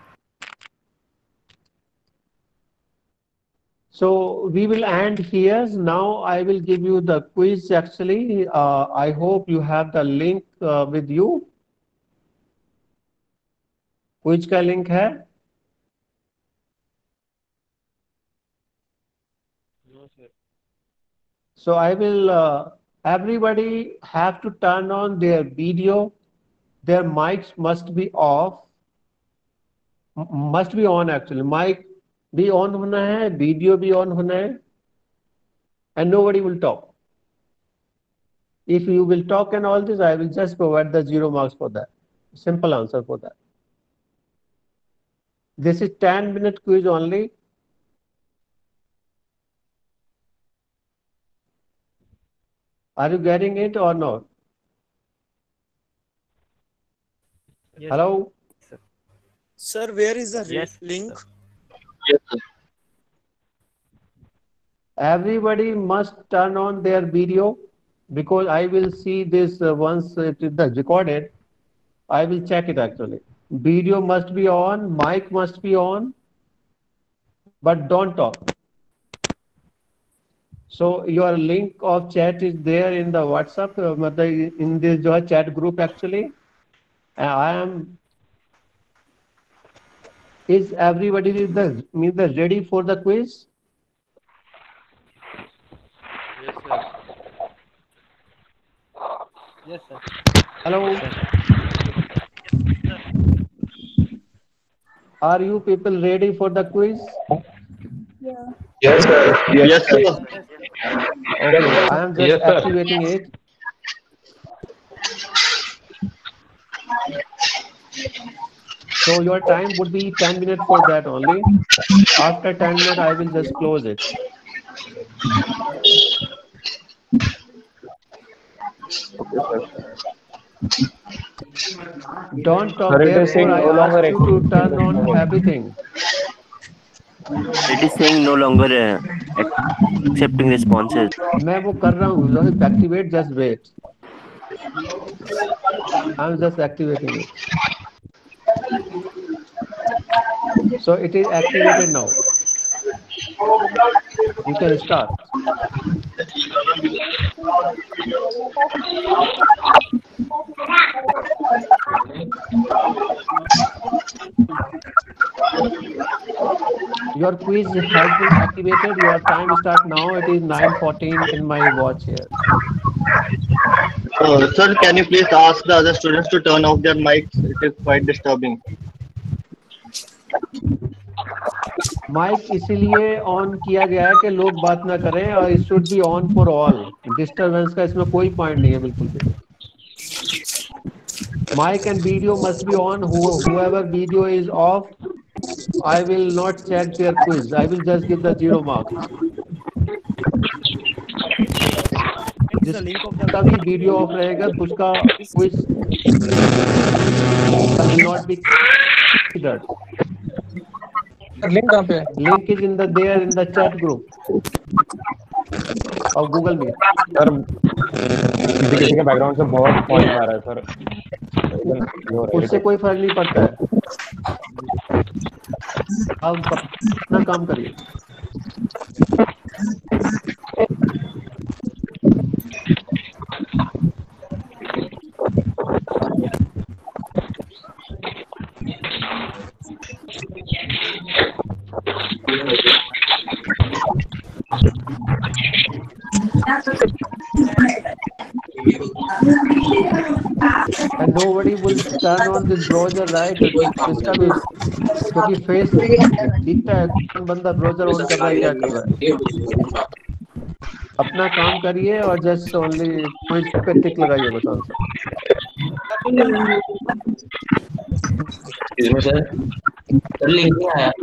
So we will end here. Now I will give you the quiz actually. Uh, I hope you have the link uh, with you. Quiz का link है? No, sir. So I will, uh, everybody have to turn on their video. Their mics must be off. M- must be on actually. Mic भी on होना है, video भी on होना है, and nobody will talk. If you will talk and all this, I will just provide the zero marks for that. Simple answer for that. This is ten minute quiz only. Are you getting it or not? Yes, Hello? Sir, where is the Yes, link? sir. Yes, sir. Everybody must turn on their video, because I will see this uh, once it is recorded. I will check it actually. Video must be on, mic must be on, but don't talk. So your link of chat is there in the WhatsApp, uh, matlab in this जो है chat group actually. And I am. Is everybody is the means the ready for the quiz? Yes, sir. Yes, sir. Hello. Are you people ready for the quiz? Yes, sir. Yes, sir. Okay, I am just Yes, sir. activating it. So your time would be ten minutes for that only. After ten minutes, I will just close it. Okay, sir. Don't talk. Sir, it is saying Therefore, I no longer asked you to accepting turn on response. everything. It is saying no longer uh, accepting responses. मैं वो कर रहा हूँ. Just activate. Just wait. I'm just activating it. So it is activated now. You can start. Your quiz has been activated. Your time start now. It is nine fourteen in my watch here. Uh, sir, can you please ask the other students to turn off their mics? It is quite disturbing. Mic इसीलिए on किया गया है कि लोग बात ना करें और it should be on for all. Disturbance का इसमें कोई पॉइंट नहीं है बिल्कुल भी. Mic and video must be on. whoever video is off, I will not check their quiz. I will just give the zero marks. जिसका भी video off रहेगा उसका quiz will not be considered. Link कहाँ पे? Link is in the there in the chat group of Google Meet. Sir किसी किसी के background से बहुत पॉइंट आ रहा है सर. उससे कोई फर्क नहीं पड़ता है. आप अपना काम करिए. And nobody will turn on this browser, right? इसका भी क्योंकि फेस दिखता है कौन बंदा ब्राउजर ऑन कर रहा है क्या कर रहा है. अपना काम करिए और जस्ट ओनली क्विज पे टिक लगाइए बस आंसर. इसमें सर सर लिंक नहीं आया.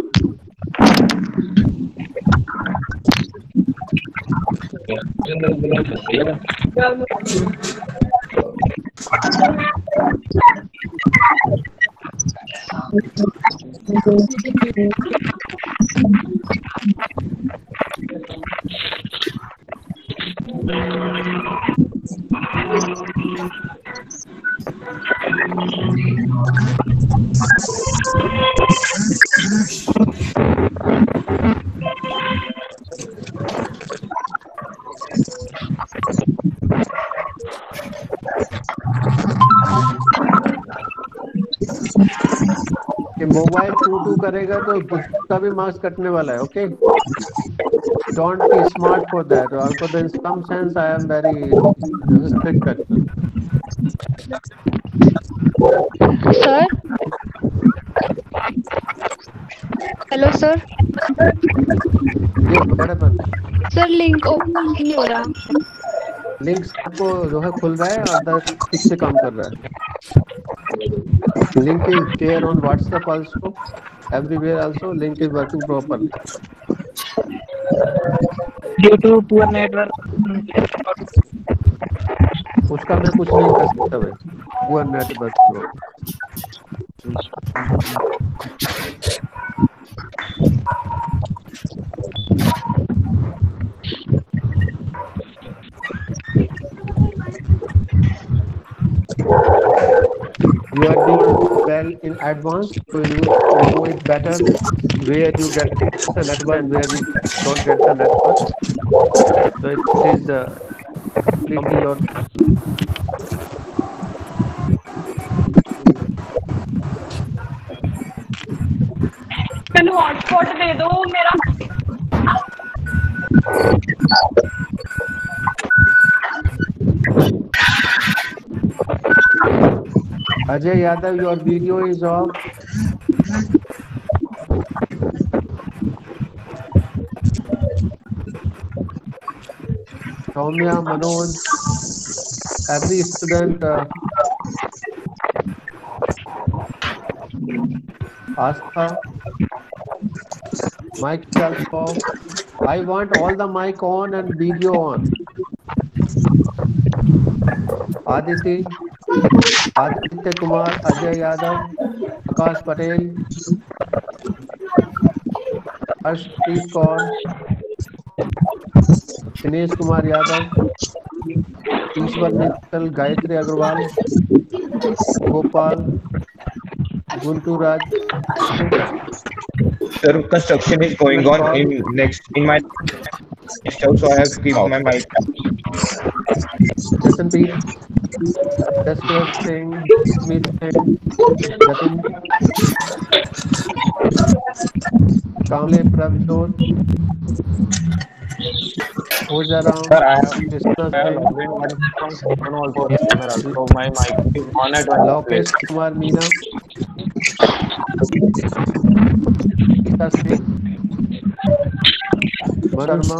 मोबाइल टू टू करेगा तो उसका भी मार्क्स कटने वाला है. Okay, don't be smart for that. Also in some sense I am very strict person. Sir hello sir. Sir link open नहीं हो रहा. लिंक आपको जो है खुल रहा है और ठीक से काम कर रहा है. Link is there on WhatsApp also. Everywhere also link is working properly. Due to poor network. उसका मैं कुछ नहीं कर सकता भाई. Poor network. You are doing well in advance, so you know it better where you get the network and where you don't get the network. So it is uh, completely your. मैंने hotspot दे दो मेरा. Ajay Yadav, your video is off. Soumya, Manoj, every student. Uh, Astha, mic self off. I want all the mic on and video on. Aditi, Aditya Kumar, Ajay Yadav, Akash Patel, Harshpreet Kaur, Dinesh Kumar Yadav, Ishwar Mittal, Gayatri Agarwal, Gopal, Guntu Raj. Sir, construction is going on in next in my house, so I have to keep my mic. Jasanpreet, Jaswant Singh, Smith Singh, Jatin, Kamle Prabjot, Pooja Ram, Sir, I have Krishna I have Singh, logged in my phone also, so my mic is on at one Lokesh place. Kumar Meena, Geeta Singh, Manu Sharma,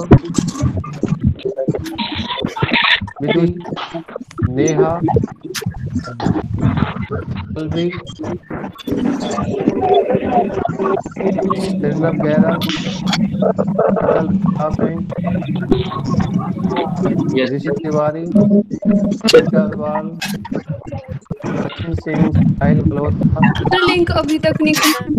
Vidhi, Neha, Alvi, Sirnab Gera, Atal Singh, Rishi Tiwari, Agarwal, Sachin Singh, Sahil Malhotra, link अभी तक नहीं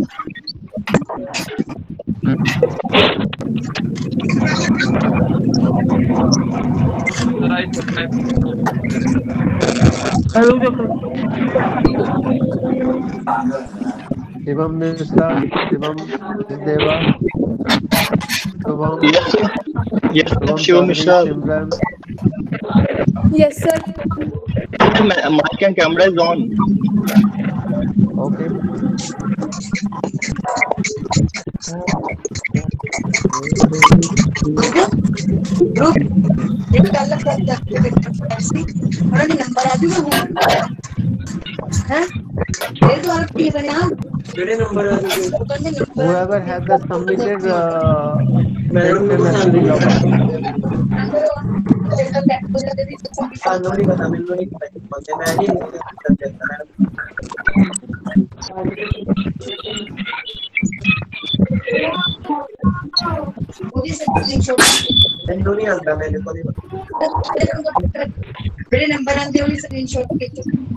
Shivam Mishra, Shivam Deva, Shubham, Yes, sir. Yes, sir. Shubham Shivam Chaudhary, Mishra. Simran, yes sir My- Mic and camera is on. okay. Whoever has the submitted, uh, they can actually log in. मेरे number आते हैं screenshot खींचो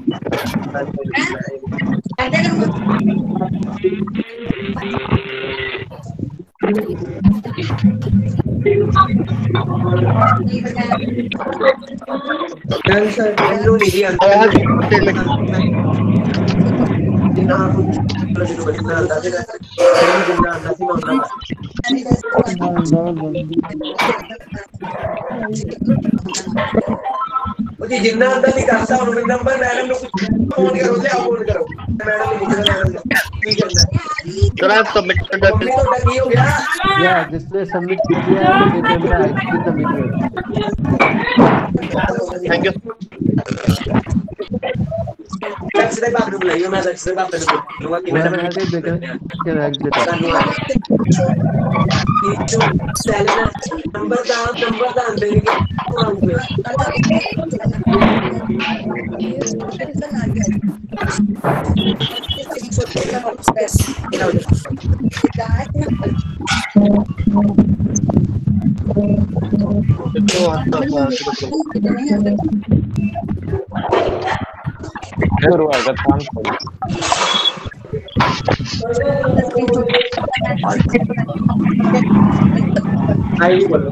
जिन्ना अंदर नहीं करता उन number madam लोग phone करो ले आप फोन करो मैडम ने लिखा मैडम ने ठीक है Sir, I have submitted the mummy तो डकी हो गया Yeah, जिसने सबमिट किया है they can exit the meeting. Thank you. Next day बात बुलाइयो मैं नेक्स्ट डे बात करूंगा कि Whoever has it, they can, can exit it. Number दान नंबर दान देंगे Guru, I got one for you. आई बोलो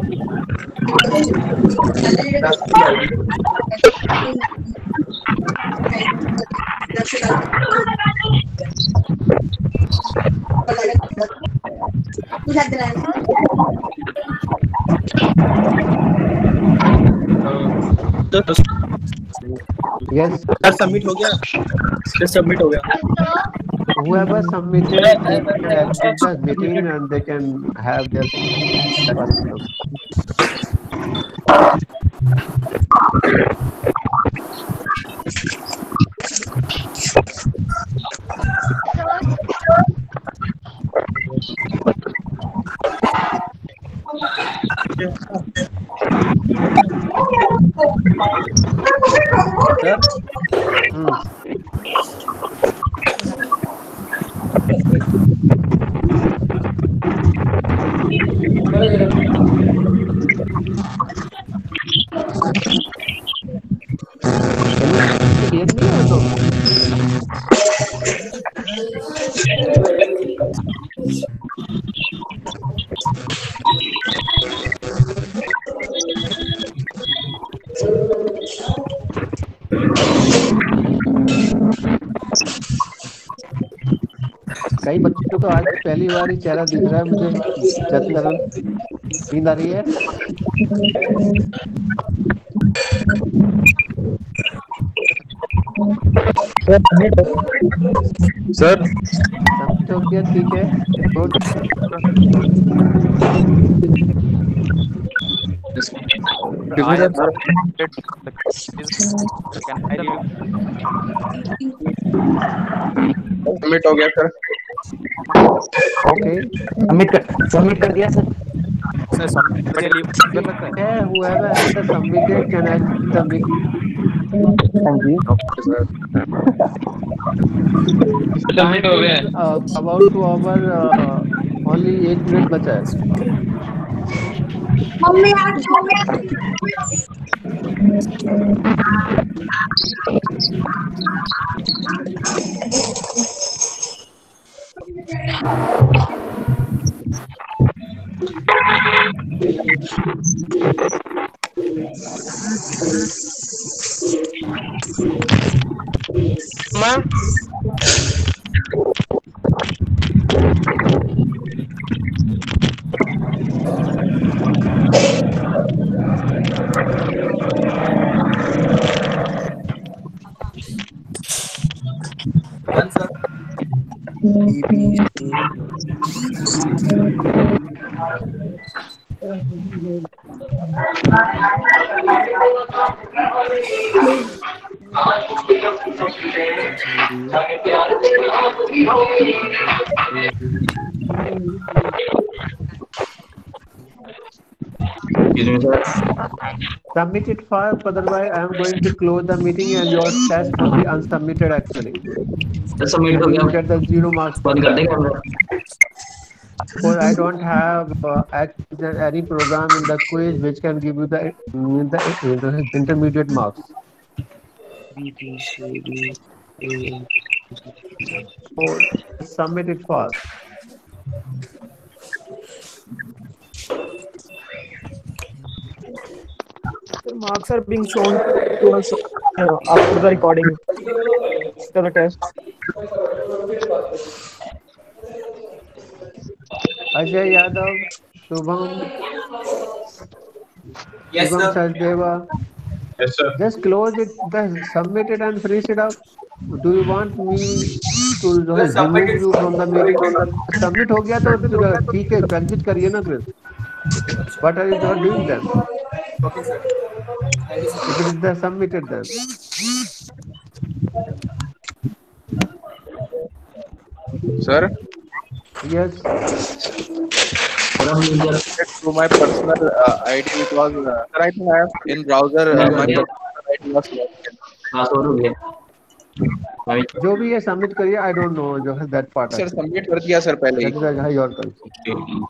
Yes. सर सबमिट हो गया सर सबमिट हो गया Whoever submitted, they can exit the meeting and they can have their. Hmm. कई बच्चों को आज पहली बार ही चेहरा दिख रहा है मुझे। चतुरण, नींद आ रही है? सर सबमिट हो गया, ठीक है, गुड। I have सबमिट हो गया सर। ओके, सबमिट कर सबमिट कर दिया सर। सर सबमिट कर लीव कर सकता है। है whoever has submitted can exit the meeting. Thank you. Okay sir submit हो गया। अबाउट टू आवर, ओनली एक मिनट बचा है। मम्मी आज ma'am Submit it first, otherwise I am going to close the meeting and your test will be unsubmitted actually. Submit हो You गया। will get the zero marks for बंद कर that. देगा camera. Because I don't have uh, actually any program in the quiz which can give you the, the, the intermediate marks. So submit it fast. The marks are being shown to us uh, after the recording after the test. Ajay Yadav, Shubham, Yes, Shubham sir. Sachdeva. Yes sir. Just close it, just submit it and finish it up. Do you want me to remove you from the meeting? Submit हो गया तो ठीक है, exit करिए ना फिर. What are you not doing then? Okay, sir. Thank you, sir. If it is the submitted then. Sir Yes. to my personal uh, I D it was uh, sir I think I have in browser uh, my personal I D was logged in. हाँ sir हो गया। जो भी है submit करिए. I don't know जो है that part. Sir submit कर दिया सर पहले That ही। is your concern.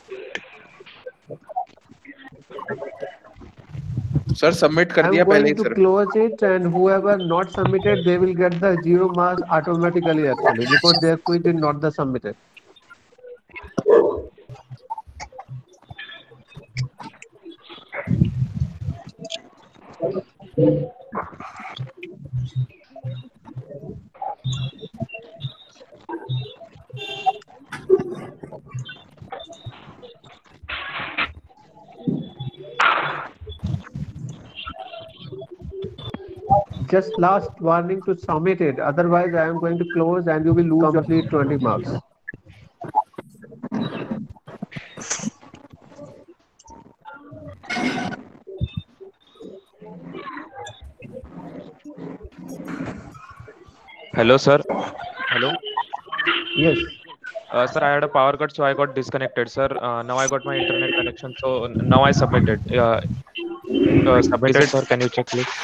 Sir submit कर I दिया am पहले ही going to sir. close it and whoever not submitted they will get the zero marks automatically actually because their quiz is not the submitted. Just last warning to submit it. Otherwise, I am going to close and you will lose complete twenty marks. Hello, sir. Hello. Yes. Uh, sir, I had a power cut, so I got disconnected, sir. Uh, now I got my internet connection, so now I submitted. Uh, uh, submitted, sir. Can you check, please?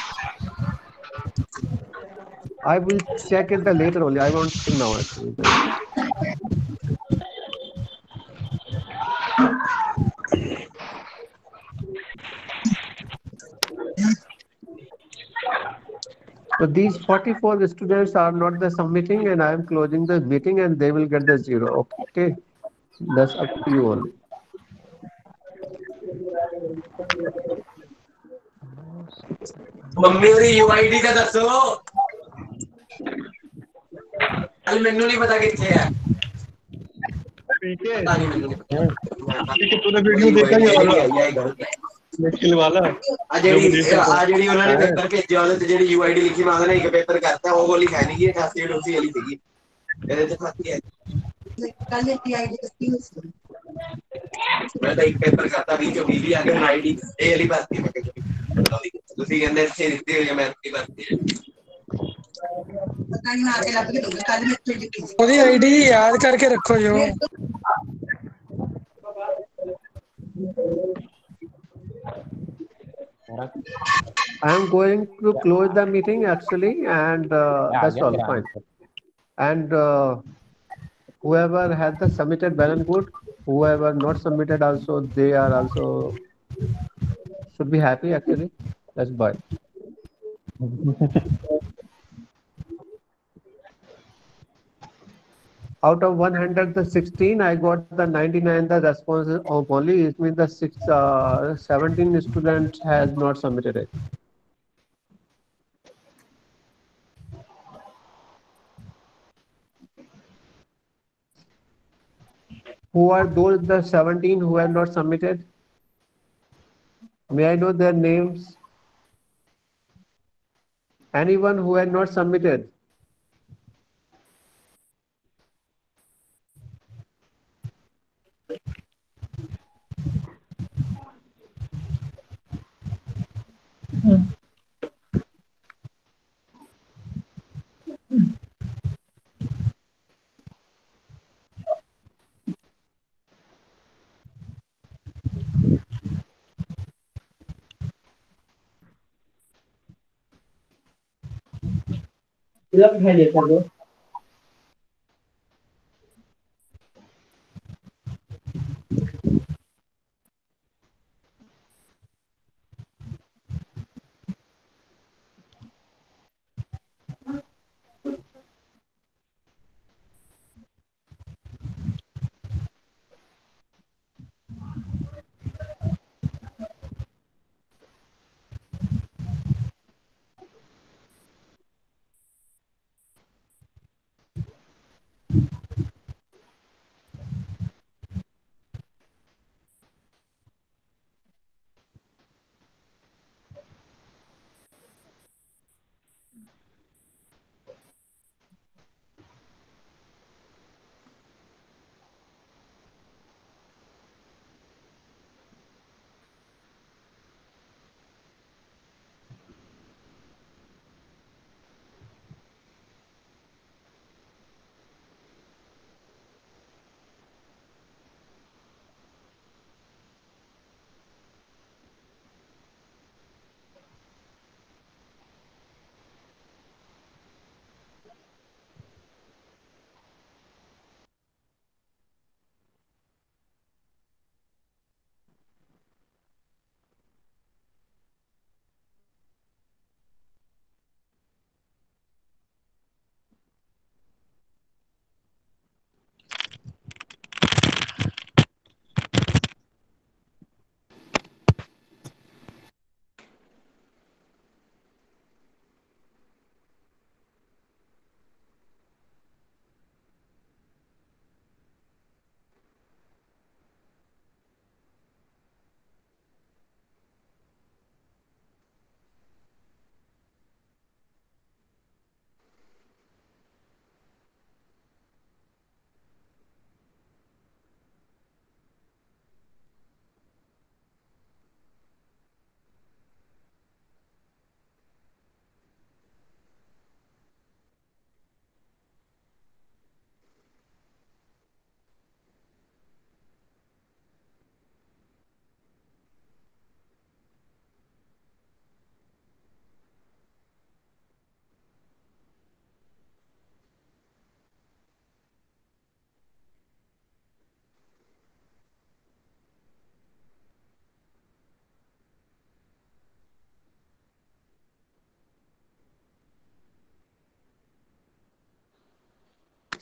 I will check it the later only. I won't check now actually. So these forty-four students are not the submitting, and I am closing the meeting, and they will get the zero. Okay, that's up to you only. Mummy ਉਹਦੀ UID ਤਾਂ ਦੱਸੋ ਕੱਲ ਮੈਨੂੰ ਨਹੀਂ ਪਤਾ ਕਿੱਥੇ ਹੈ ठीक है ਪਤਾ ਨਹੀਂ ਮੈਨੂੰ ਨਹੀਂ ਪਤਾ ठीक है तूने वीडियो देखा ही होगा मुश्किल वाला ਆ ਜਿਹੜੀ ਆ ਜਿਹੜੀ ਉਹਨਾਂ ਨੇ ਪੇਪਰ ਭੇਜਿਆ ਉਹਦੇ ਤੇ ਜਿਹੜੀ ਯੂਆਈਡੀ ਲਿਖੀ ਮੈਂ ਉਹਨੇ ਇੱਕ ਪੇਪਰ ਕਰਤਾ ਉਹ ਵਾਲੀ ਹੈ ਨਹੀਂ ਅਠਾਸੀ ਅਠਾਸੀ ਵਾਲੀ ਸੀਗੀ ਇਹਦੇ ਤੇ ਖਾਤੀ ਹੈ ਕੱਲ ਦੀ ਆਈਡੀ ਕਿੱਥੇ ਹੋਈ ਮੈਂ ਤਾਂ ਇੱਕ ਪੇਪਰ ਕਰਤਾ ਵੀ ਜੋ ਮਿਲੀ ਆ ਕੇ ਆਈਡੀ ਇਹ ਵਾਲੀ ਬਾਤ ਨਹੀਂ ਮੈਂ ਤੁਸੀਂ ਕਹਿੰਦੇ ਇੱਥੇ ਦਿੱਤੀ ਹੋਈ ਹੈ ਮੈਂ ਆਪਣੀ ਬਾਤ ਉਹਦੀ ਆਈਡੀ ਯਾਦ ਕਰਕੇ ਰੱਖੋ ਜੋ I am going to close the meeting actually, and uh, that's all fine. And uh, whoever has the submitted well and good, whoever not submitted also, they are also should be happy actually. That's bye. Out of one hundred, the sixteen, I got the ninety-nine, the responses of only. It means the six, uh, seventeen students has not submitted it. Who are those, the seventeen who have not submitted? May I know their names? Anyone who had not submitted?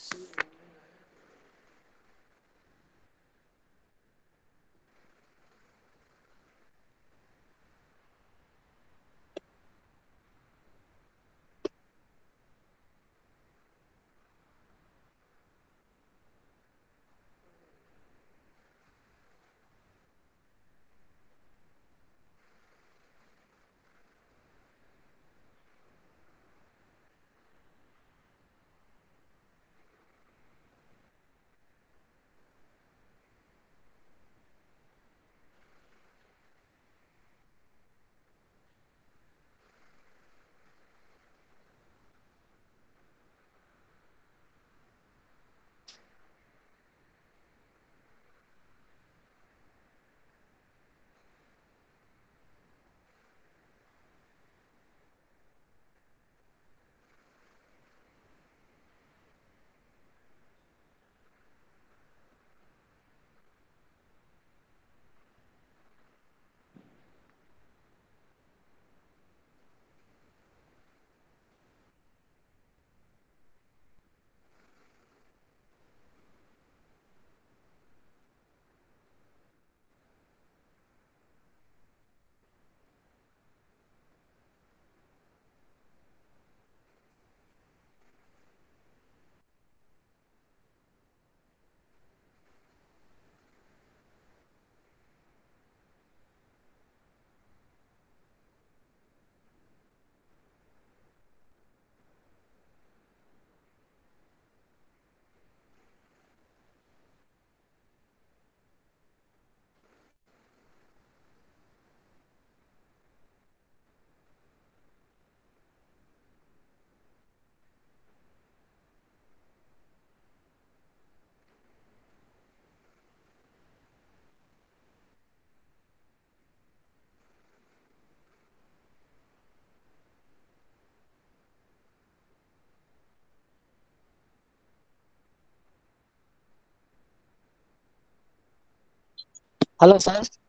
Hello, sir.